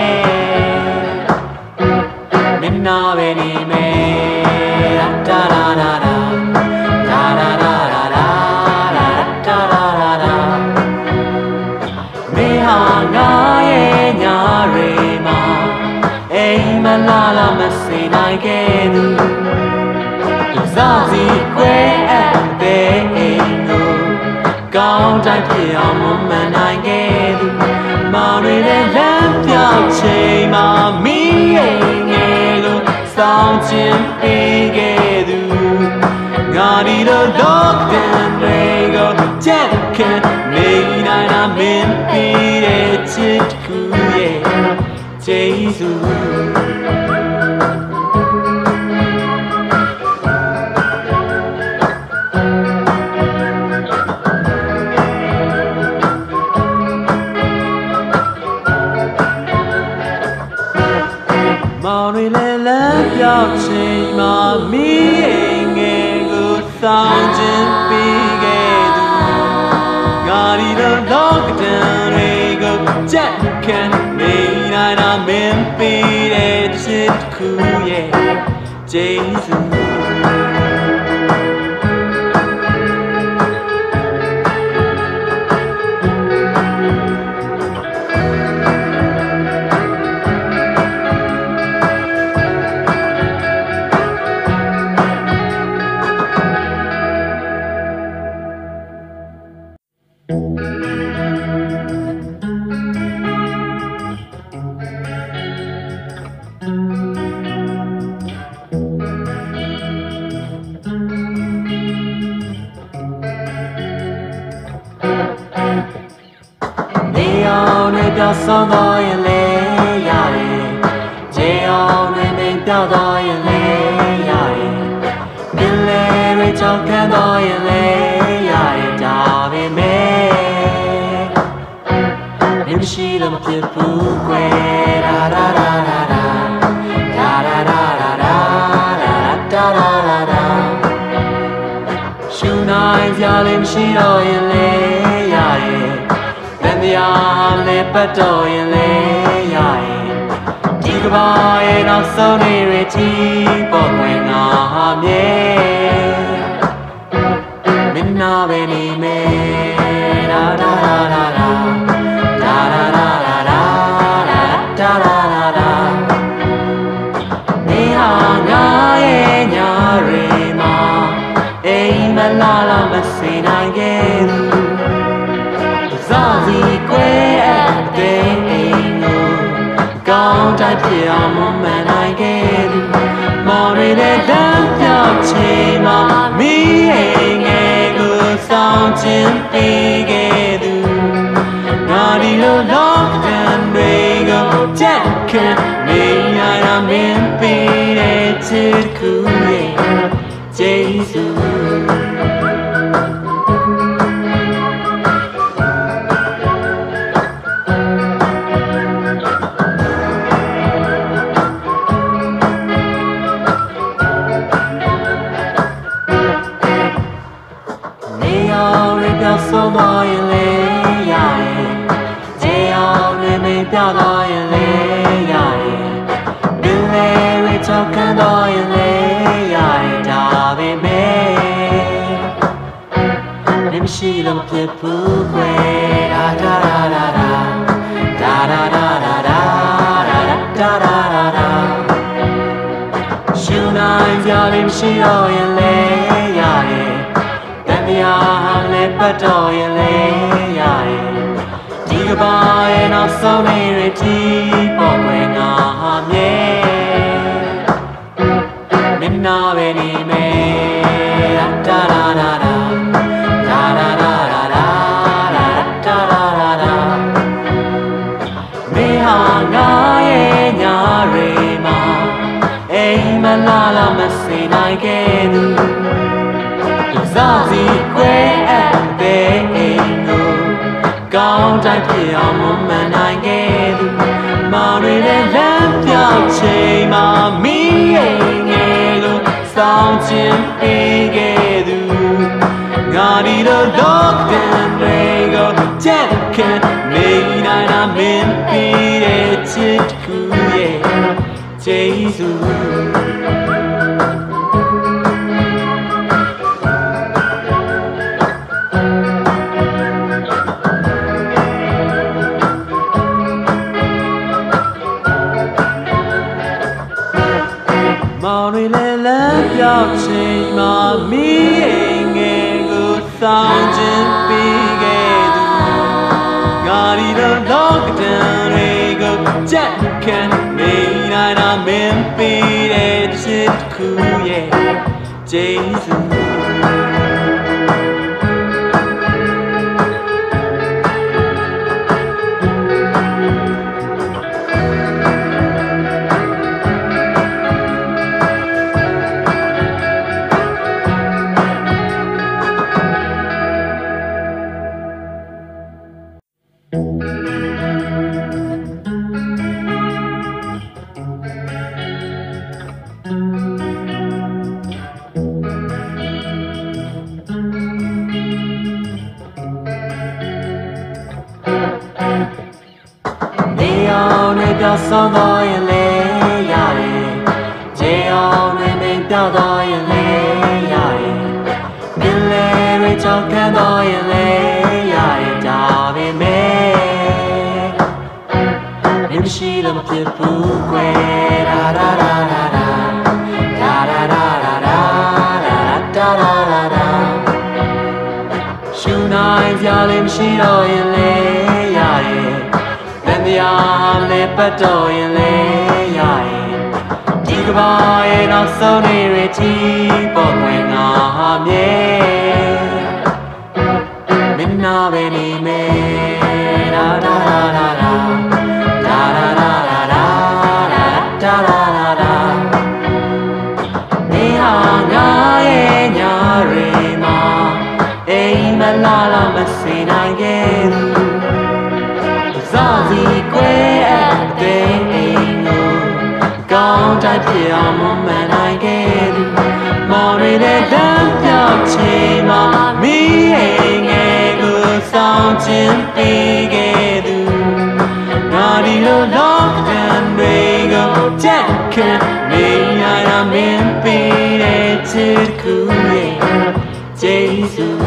မင်းနာပဲနေမယ်ဒါဒါဒါဒါဒါဒါဒါဒါဒါဒါဒါဒါဒါမေဟာငါရဲ့ညာတွေမှာအိမ်မလာလာမစေနိုင်ခဲ့သူစားစီခွဲအပ်တဲ့အိမ်ကိုကောင်းတိုင်းဖြစ်အောင်မမှန်နိုင်ခဲ့သူမောင်တွေလည်းလမ်းပြောင်းချိန်မှာမီးအိမ်ငယ်ကိုစောင့်ခြင်းပေးခဲ့သူငါဒီလိုလောကတွေကိုကြက်ခံနေနိုင်တာမင်းပြီးတဲ့ချစ်ကူရဲ့ကျေးဇူးမောင်တွေလည်းလမ်းပြောင်းချိန်မှာမီးအိမ်ငယ်ကိုစောင့်ခြင်းပေးခဲ့သူငါဒီလိုလောကတွေကိုကြက်ခံနေနိုင်တာမင်းပေးတဲ့ချစ်ကူရဲ့ကျေးဇူးပြောင်းဆုံးတော့ရင်လည်းရတယ်ခြေအောင်နဲ့မင်းပြောင်းတော့ရင်လည်းရတယ်ပင်လေတွေချောင်းခံတော့ရင်လည်းရတယ်ဒါပေမဲ့မင်းမရှိတော့မဖြစ်ဘူးကွယ်ဒါဒါဒါဒါဒါဒါဒါဒါဒါဒါဒါဒါဒါရှူနိုင်ကြလည်းမရှိတော့ရင်လည်းရတယ်တရားလေးပတ်တော့ရင်လည်းရရင်ဒီကဘာရဲ့နောက်ဆုံးနေရတီပေါ်ဝင်ငါမြဲမင်းနာပဲနေမယ်ဒါဒါဒါဒါဒါဒါဒါဒါဒါဒါဒါဒါဒါနေဟာငါရဲ့ညာရီမှာအိမ်မလာလာမစင်နိုင်ခဲ့ဘူးစားစီခွဲအပ်တဲ့အိမ်ကိုကောင်းတိုင်းဖြစ်အောင်မမှန်နိုင်ခဲ့သူမောင်တွေလည်းလမ်းပြောင်းချိန်မှာမီးအိမ်ငယ်ကိုစောင့်ခြင်းပေးခဲ့သူငါဒီလိုလောကတွေကိုကြက်ခံနေရတာမင်းပေးတဲ့ချစ်ကူရဲ့ကျေးဇူးဆုံးတော့ရင်လည်းရတယ်ခြေအောင်နဲ့မင်းပြောင်းတော့ရင်လည်းရတယ်ပင်လေတွေချောင်းခံတော့ရင်လည်းရတယ်ဒါပေမဲ့မင်းမရှိလို့မဖြစ်ဘူးကွယ်ဒါဒါဒါဒါဒါဒါဒါဒါဒါဒါဒါဒါဒါရှူနိုင်ကြလည်းမရှိတော့ရင်လည်းရတယ်တရားလည်းပတ်တော့ရင်လည်းရတယ်ဒီကဘာရဲ့နောက်ဆုံးနေရတီပေါ်ဝင်ငါမြဲမင်းနာပဲနေမယ်ဒါဒါဒါဒါဒါဒါဒါဒါဒါဒါဒါဒါဒါမေဟာငါရဲ့ညာရီမှာအိမ်မလာလာမစင်နိုင်ခဲ့သူစားစီခွဲအပ်တဲ့အိမ်ကိုကောင်းတိုင်းဖြစ်အောင်မမှန်နိုင်ခဲ့သူမောင်တွေလည်းလမ်းပြောင်းချိန်မှာမီးအိမ်ငယ်ကိုစောင့်ခြင်းပေးခဲ့သူငါဒီလိုလောကတွေကိုကြက်ခံနေနိုင်တာမင်းပြီးတဲ့ချစ်ကူရဲ့ကျေးဇူးမောင်တွေလည်းလမ်းပြောင်းချိန်မှာမီးအိမ်ငယ်ကိုဆောင်ခြင်းပေးခဲ့သူငါဒီလိုလောကဒဏ်တွေကိုကြက်ခံနေနိုင်တာမင်းပေးတဲ့ချစ်တစ်ခုရဲ့ကျေးဇူးပြောဆောင်တော့ရင်လေရတယ်ခြေအောင်နဲ့မင်းပြောတော့ရင်လေရတယ်ပင်လေတွေချောက်ခံတော့ရင်လေရတယ်ဒါပေမဲ့မင်းမရှိလို့မဖြစ်ဘူးကွယ်ဒါဒါဒါဒါဒါဒါဒါဒါဒါဒါဒါဒါဒါရှူနိုင်ကြလိမ့်မရှိတော့ရင်လေရတယ်တရားလေးပတ်တော့ရင်လေရရင်ဒီကဘာရဲ့နောက်ဆုံးနေရတီပေါ်ဝင်ငါမြဲမင်းနာပဲနေမယ်ဒါဒါဒါဒါဒါဒါဒါဒါဒါဒါဒါဒါနေဟာငါရဲ့ညာရီမှာအိမ်မလာလာမစင်နိုင်ခဲ့ဘူးစာစီကွယ်အပ်တဲ့အိမ်ကိုကောင်းတိုက်ပြအောင်မမှန်နိုင်ခဲ့သူမော်ရီတဲ့တမ်းပြောက်ချိန်မှာမီးအိမ်ငယ်ကိုဆောင်ခြင်းပေးခဲ့သူငါဒီလိုလောကဒဏ်တွေကိုကြက်ခံနေရတာမင်းပေးတဲ့ချစ်ကူရဲ့ကျေးဇူး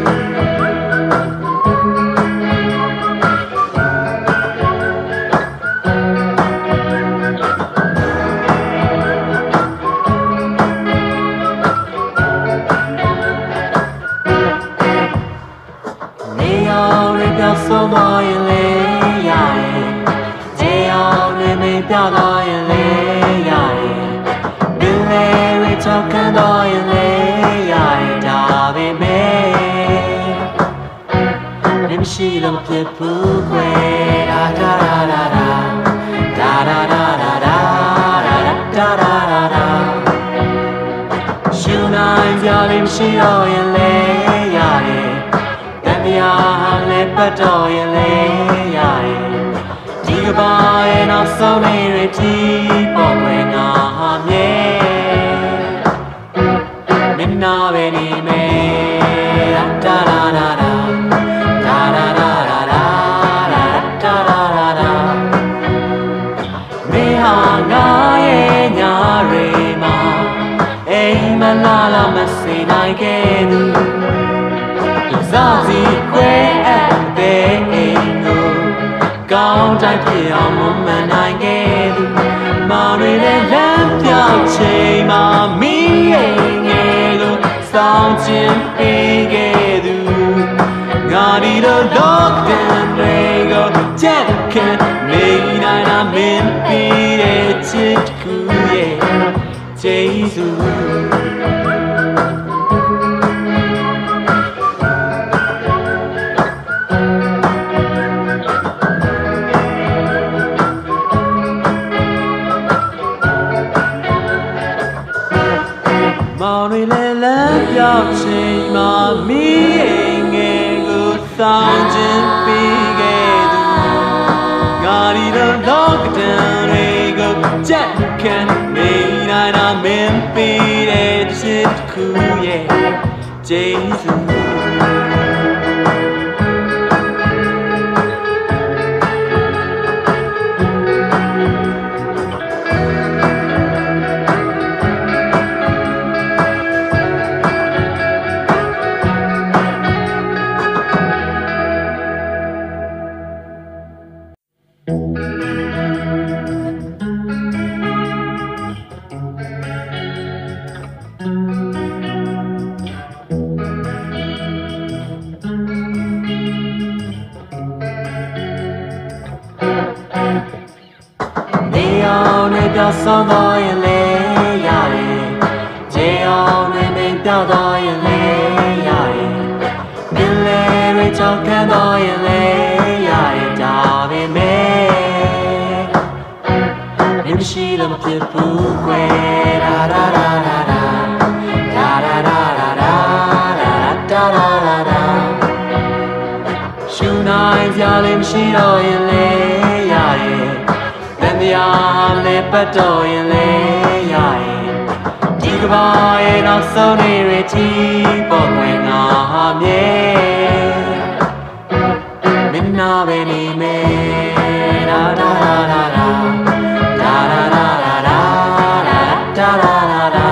ဆုံးသွားရင်လေရရင်ခြေအောင်နဲ့မင်းပြသွားရင်လေရရင်ဘယ်လေဝေချောက်ခံသွားရင်လေရရင်ဒါပေမဲ့မင်းမရှိလို့မဖြစ်ဘူးကွယ်ဒါဒါဒါဒါဒါဒါဒါဒါဒါဒါဒါဒါဒါရှူနိုင်ကြလိမ့်မရှိတော့ရင်လေရရင်တရားလေးပတ်တော့ရင်လေရတယ်ဒီကဘာရဲ့နောက်ဆုံးနေရတီပေါ်ဝင်ငါမြဲမင်းနာပဲနေမယ်ဒါဒါဒါဒါဒါဒါဒါဒါဒါဒါဒါဒါဒါမင်းဟာငါရဲ့ညာရီမှာအိမ်မလာလာမစင်နိုင်ခဲ့သူစာစီကွယ်အပ်တဲ့အိမ်ကိုကောင်းတိုက်ပြအောင်မမှန်နိုင်ခဲ့သူမောင်တွေလည်းလမ်းပြောင်းချိန်မှာမီးအိမ်ငယ်ကိုဆောင်ခြင်းပေးခဲ့သူငါဒီလိုလောကဒဏ်တွေကိုကြက်ခံနေနိုင်တာမင်းပေးတဲ့ချစ်ကူရဲ့ကျေးဇူးမောင်တွေလည်းလမ်းပြောင်းချိန်မှာမီးအိမ်ငယ်ကိုဆောင်ခြင်းပေးခဲ့သူငါဒီလိုလောကဒဏ်တွေကိုကြက်ခံနေနိုင်တာမင်းပေးတဲ့ချစ်တစ်ခုရဲ့ကျေးဇူးပြောင်းဆုံးတော့ရင်လေရတယ်ကြေအောင်နေမင်းပြောင်းတော့ရင်လေရတယ်ပင်လေတွေချောင်းခံတော့ရင်လေရတယ်ဒါပေမဲ့မင်းမရှိလို့မဖြစ်ဘူးကွယ်ဒါဒါဒါဒါဒါဒါဒါဒါဒါဒါဒါဒါရှူနိုင်ကြလေးမရှိတော့ရင်လေရတယ်တန်တရားလေးပတ်တော့ရင်လေရတယ်ဒီကဘာရဲ့နောက်ဆုံးနေရတီပေါ်ဝင်ငါမြဲမင်းနာပဲနေမယ်ဒါဒါဒါဒါဒါဒါဒါဒါဒါဒါဒါဒါဒါ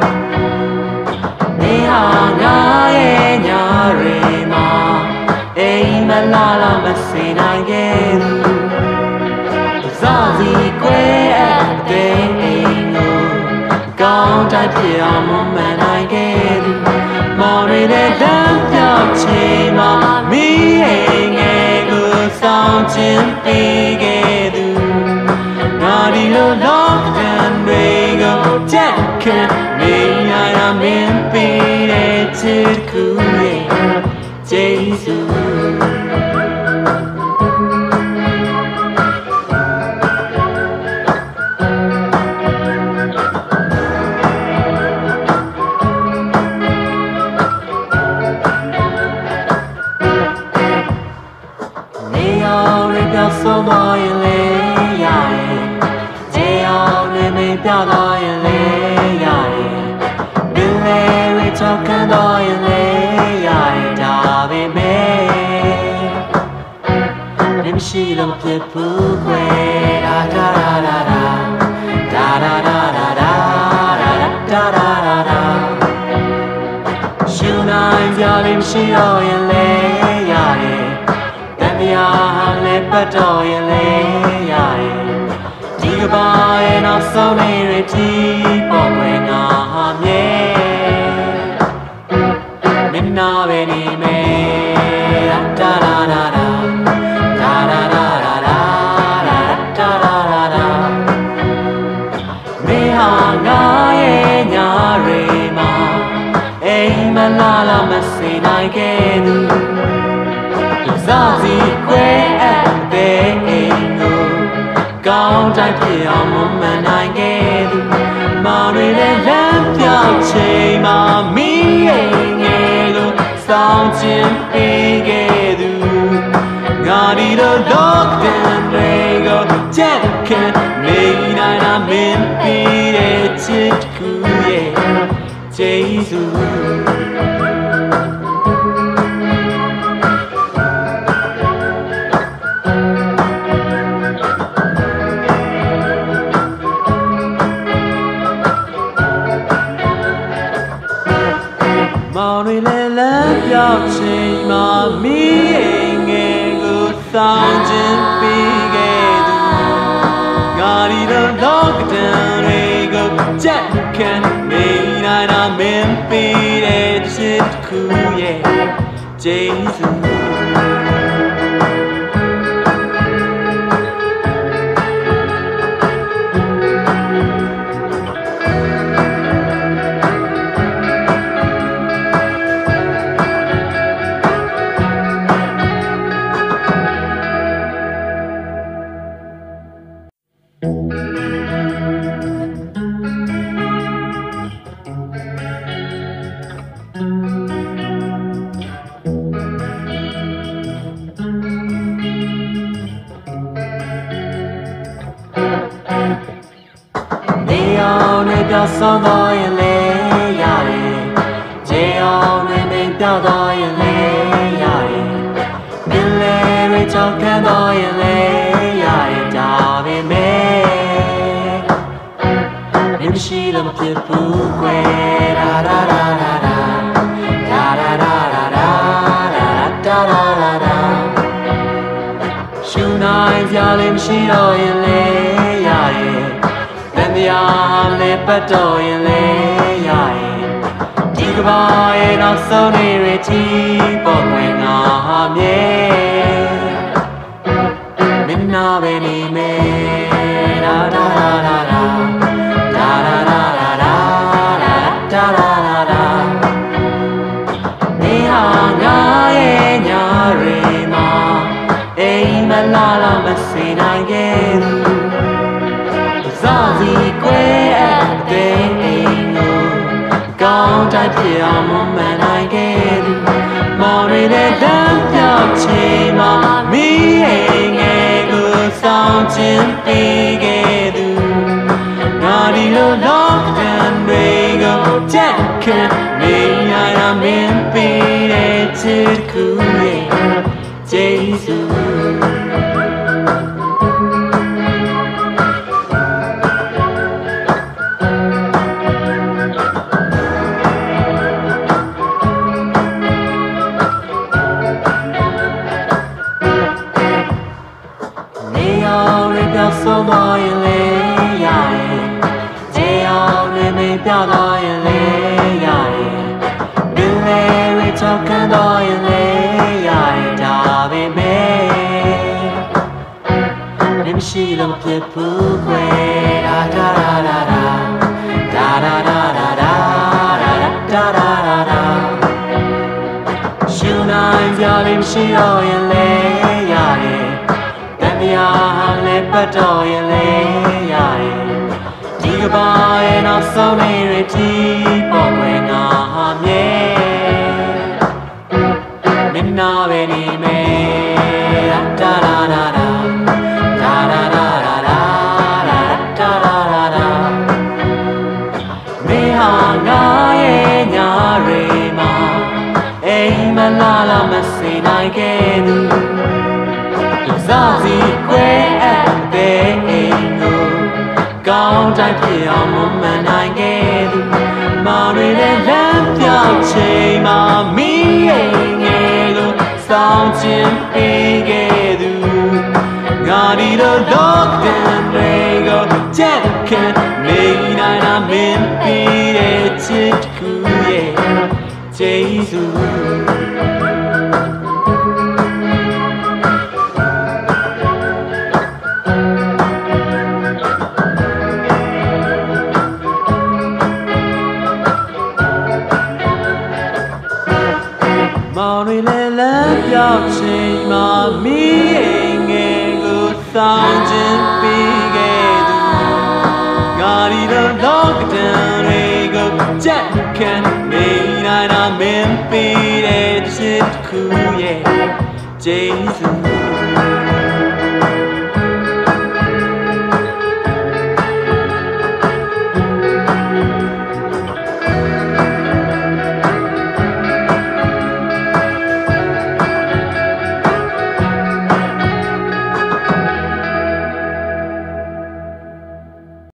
နေဟာငါရဲ့ညာရီမှာအိမ်မလာလာမစင်နိုင်ခဲ့ဘူးစာစီကွယ်အပ်တဲ့အိမ်ကိုကောင်းတိုက်ပြအောင်မမှန်နိုင်ခဲ့ဘူးမော်ရီတဲ့တမ်းပြောက်ချင်မှာမီးအိမ်ငယ်ကိုဆောင်ခြင်းပေးခဲ့သူငါဒီလိုလောကန်တွေကိုချက်ခံနေရတာမင်းပေးတဲ့ချစ်ကူရဲ့ဂျေဇူးဆုံးသွားရင်လေရတယ်ကြေအောင်နေမပြသွားရင်လေရတယ်ဘယ်လေဝေချောက်ခံသွားရင်လေရတယ်ဒါပေမဲ့မင်းမရှိလို့မဖြစ်ဘူးကွယ်ဒါဒါဒါဒါဒါဒါဒါဒါဒါဒါဒါဒါဒါရှူနိုင်ကြလေးမရှိတော့ရင်လေရတယ်တရားလည်းပတ်တော့ရင်လေရတယ်ဒီကဘာရဲ့နောက်ဆုံးနေရတီပေါ်ဝင်ငါမြဲမင်းနာပဲနေမယ်ဒါဒါဒါဒါဒါဒါဒါဒါဒါဒါဒါဒါဒါမင်းဟာငါရဲ့ညာရီမှာအိမ်မလာလာမစင်နိုင်ခဲ့သူစာစီကွယ်အပ်တဲ့အိမ်ကိုကောင်းတိုက်ပြအောင်မမှန်နိုင်ခဲ့သူမောင်တွေလည်းလမ်းပြောင်းချိန်မှာမီးအိမ်ငယ်ကိုဆောင်ခြင်းပေးခဲ့သူငါဒီလိုလောကဒန်တွေကိုချက်ခံနေနိုင်တာမင်းပေးတဲ့ချစ်ကူရဲ့ဂျေဇူးမောင်တွေလည်းလမ်းပြောင်းချိန်မှာမီးအိမ်ငယ်ကိုဆောင်ခြင်းပေးခဲ့သူငါဒီလိုလောကဒန်တွေကိုချက်ခံနေနိုင်တာမင်းပေးတဲ့ချစ်ကူရဲ့ဂျေဇူးပြောင်းဆုံးသွားရင်လေရတယ်ကြေအောင်နေမင်းပြောင်းသွားရင်လေရတယ်ပင်လေတွေချောင်းခံသွားရင်လေရတယ်ဒါပေမဲ့မင်းမရှိလို့မဖြစ်ဘူးကွယ်ဒါဒါဒါဒါဒါဒါဒါဒါဒါဒါဒါဒါရှူနိုင်ကြလေးမရှိတော့ရင်လေရတယ်တရားလည်းပတ်တော့ရင်လေရတယ်ဒီကဘာရဲ့နောက်ဆုံးနေရတီပေါ်ဝင်ငါမြဲမင်းနာပဲနေမယ်ဒါဒါဒါဒါတိုင်းပြောင်းမမှန်နိုင်ခဲ့သူမော်ရီတဲ့တမ်းပြောင်းချိန်မှာမိရဲ့ငယ်ကိုဆောင်ခြင်းပေးခဲ့သူငါဒီလိုလောကဒဏ်တွေကိုကြက်ခံနေရတာမင်းပေးတဲ့ချစ်ကူရဲ့ဂျေဇုဆုံးသွားရင်လေရရင်ကြေအောင်နေမပြသွားရင်လေရရင်ဘယ်လေဝေချောက်ကန်းသွားရင်လေရရင်ဒါပဲမဲ့နေမရှိလို့မဖြစ်ဘူးခွဲဒါဒါဒါဒါဒါဒါဒါဒါဒါဒါဒါဒါဒါရှူနိုင်ကြလိမ့်မရှိတော့ရင်လေရရင်တရားလည်းပတ်တော်ရင်လည်းရတယ်ဒီကဘာရဲ့နောက်ဆုံးနေရတီပေါ်ွယ်ငါဟာမြဲမင်းနာပဲနေမယ်ဒါဒါဒါဒါဒါဒါဒါဒါဒါဒါဒါဒါဒါမင်းဟာငါရဲ့ညာရီမှာအိမ်မလာလာမစေနိုင်ခဲ့သူစားစီခွဲအပ်တဲ့အိမ်ကိုကောင်းတိုင်းဖြစ်အောင်မမှန်နိုင်ခဲ့သူမောင်တွေလည်းလမ်းပြောင်းချိန်မှာမိရဲ့ငယ်ကိုစောင့်ခြင်းပေးခဲ့သူငါဒီလိုလောကဒဏ်တွေကိုကြက်ခံနေနိုင်တာမင်းပေးတဲ့ချစ်ကူရဲ့ဂျေဇုမောင်တွေလည်းလမ်းပြောင်းချိန်မှာမိရဲ့ငယ်ကိုဆောင်ခြင်းပေးခဲ့သူငါဒီလိုလောကဒဏ်တွေကိုကြက်ခံနေနိုင်တာမင်းပေးတဲ့ချစ်ကူရဲ့ဂျေဇု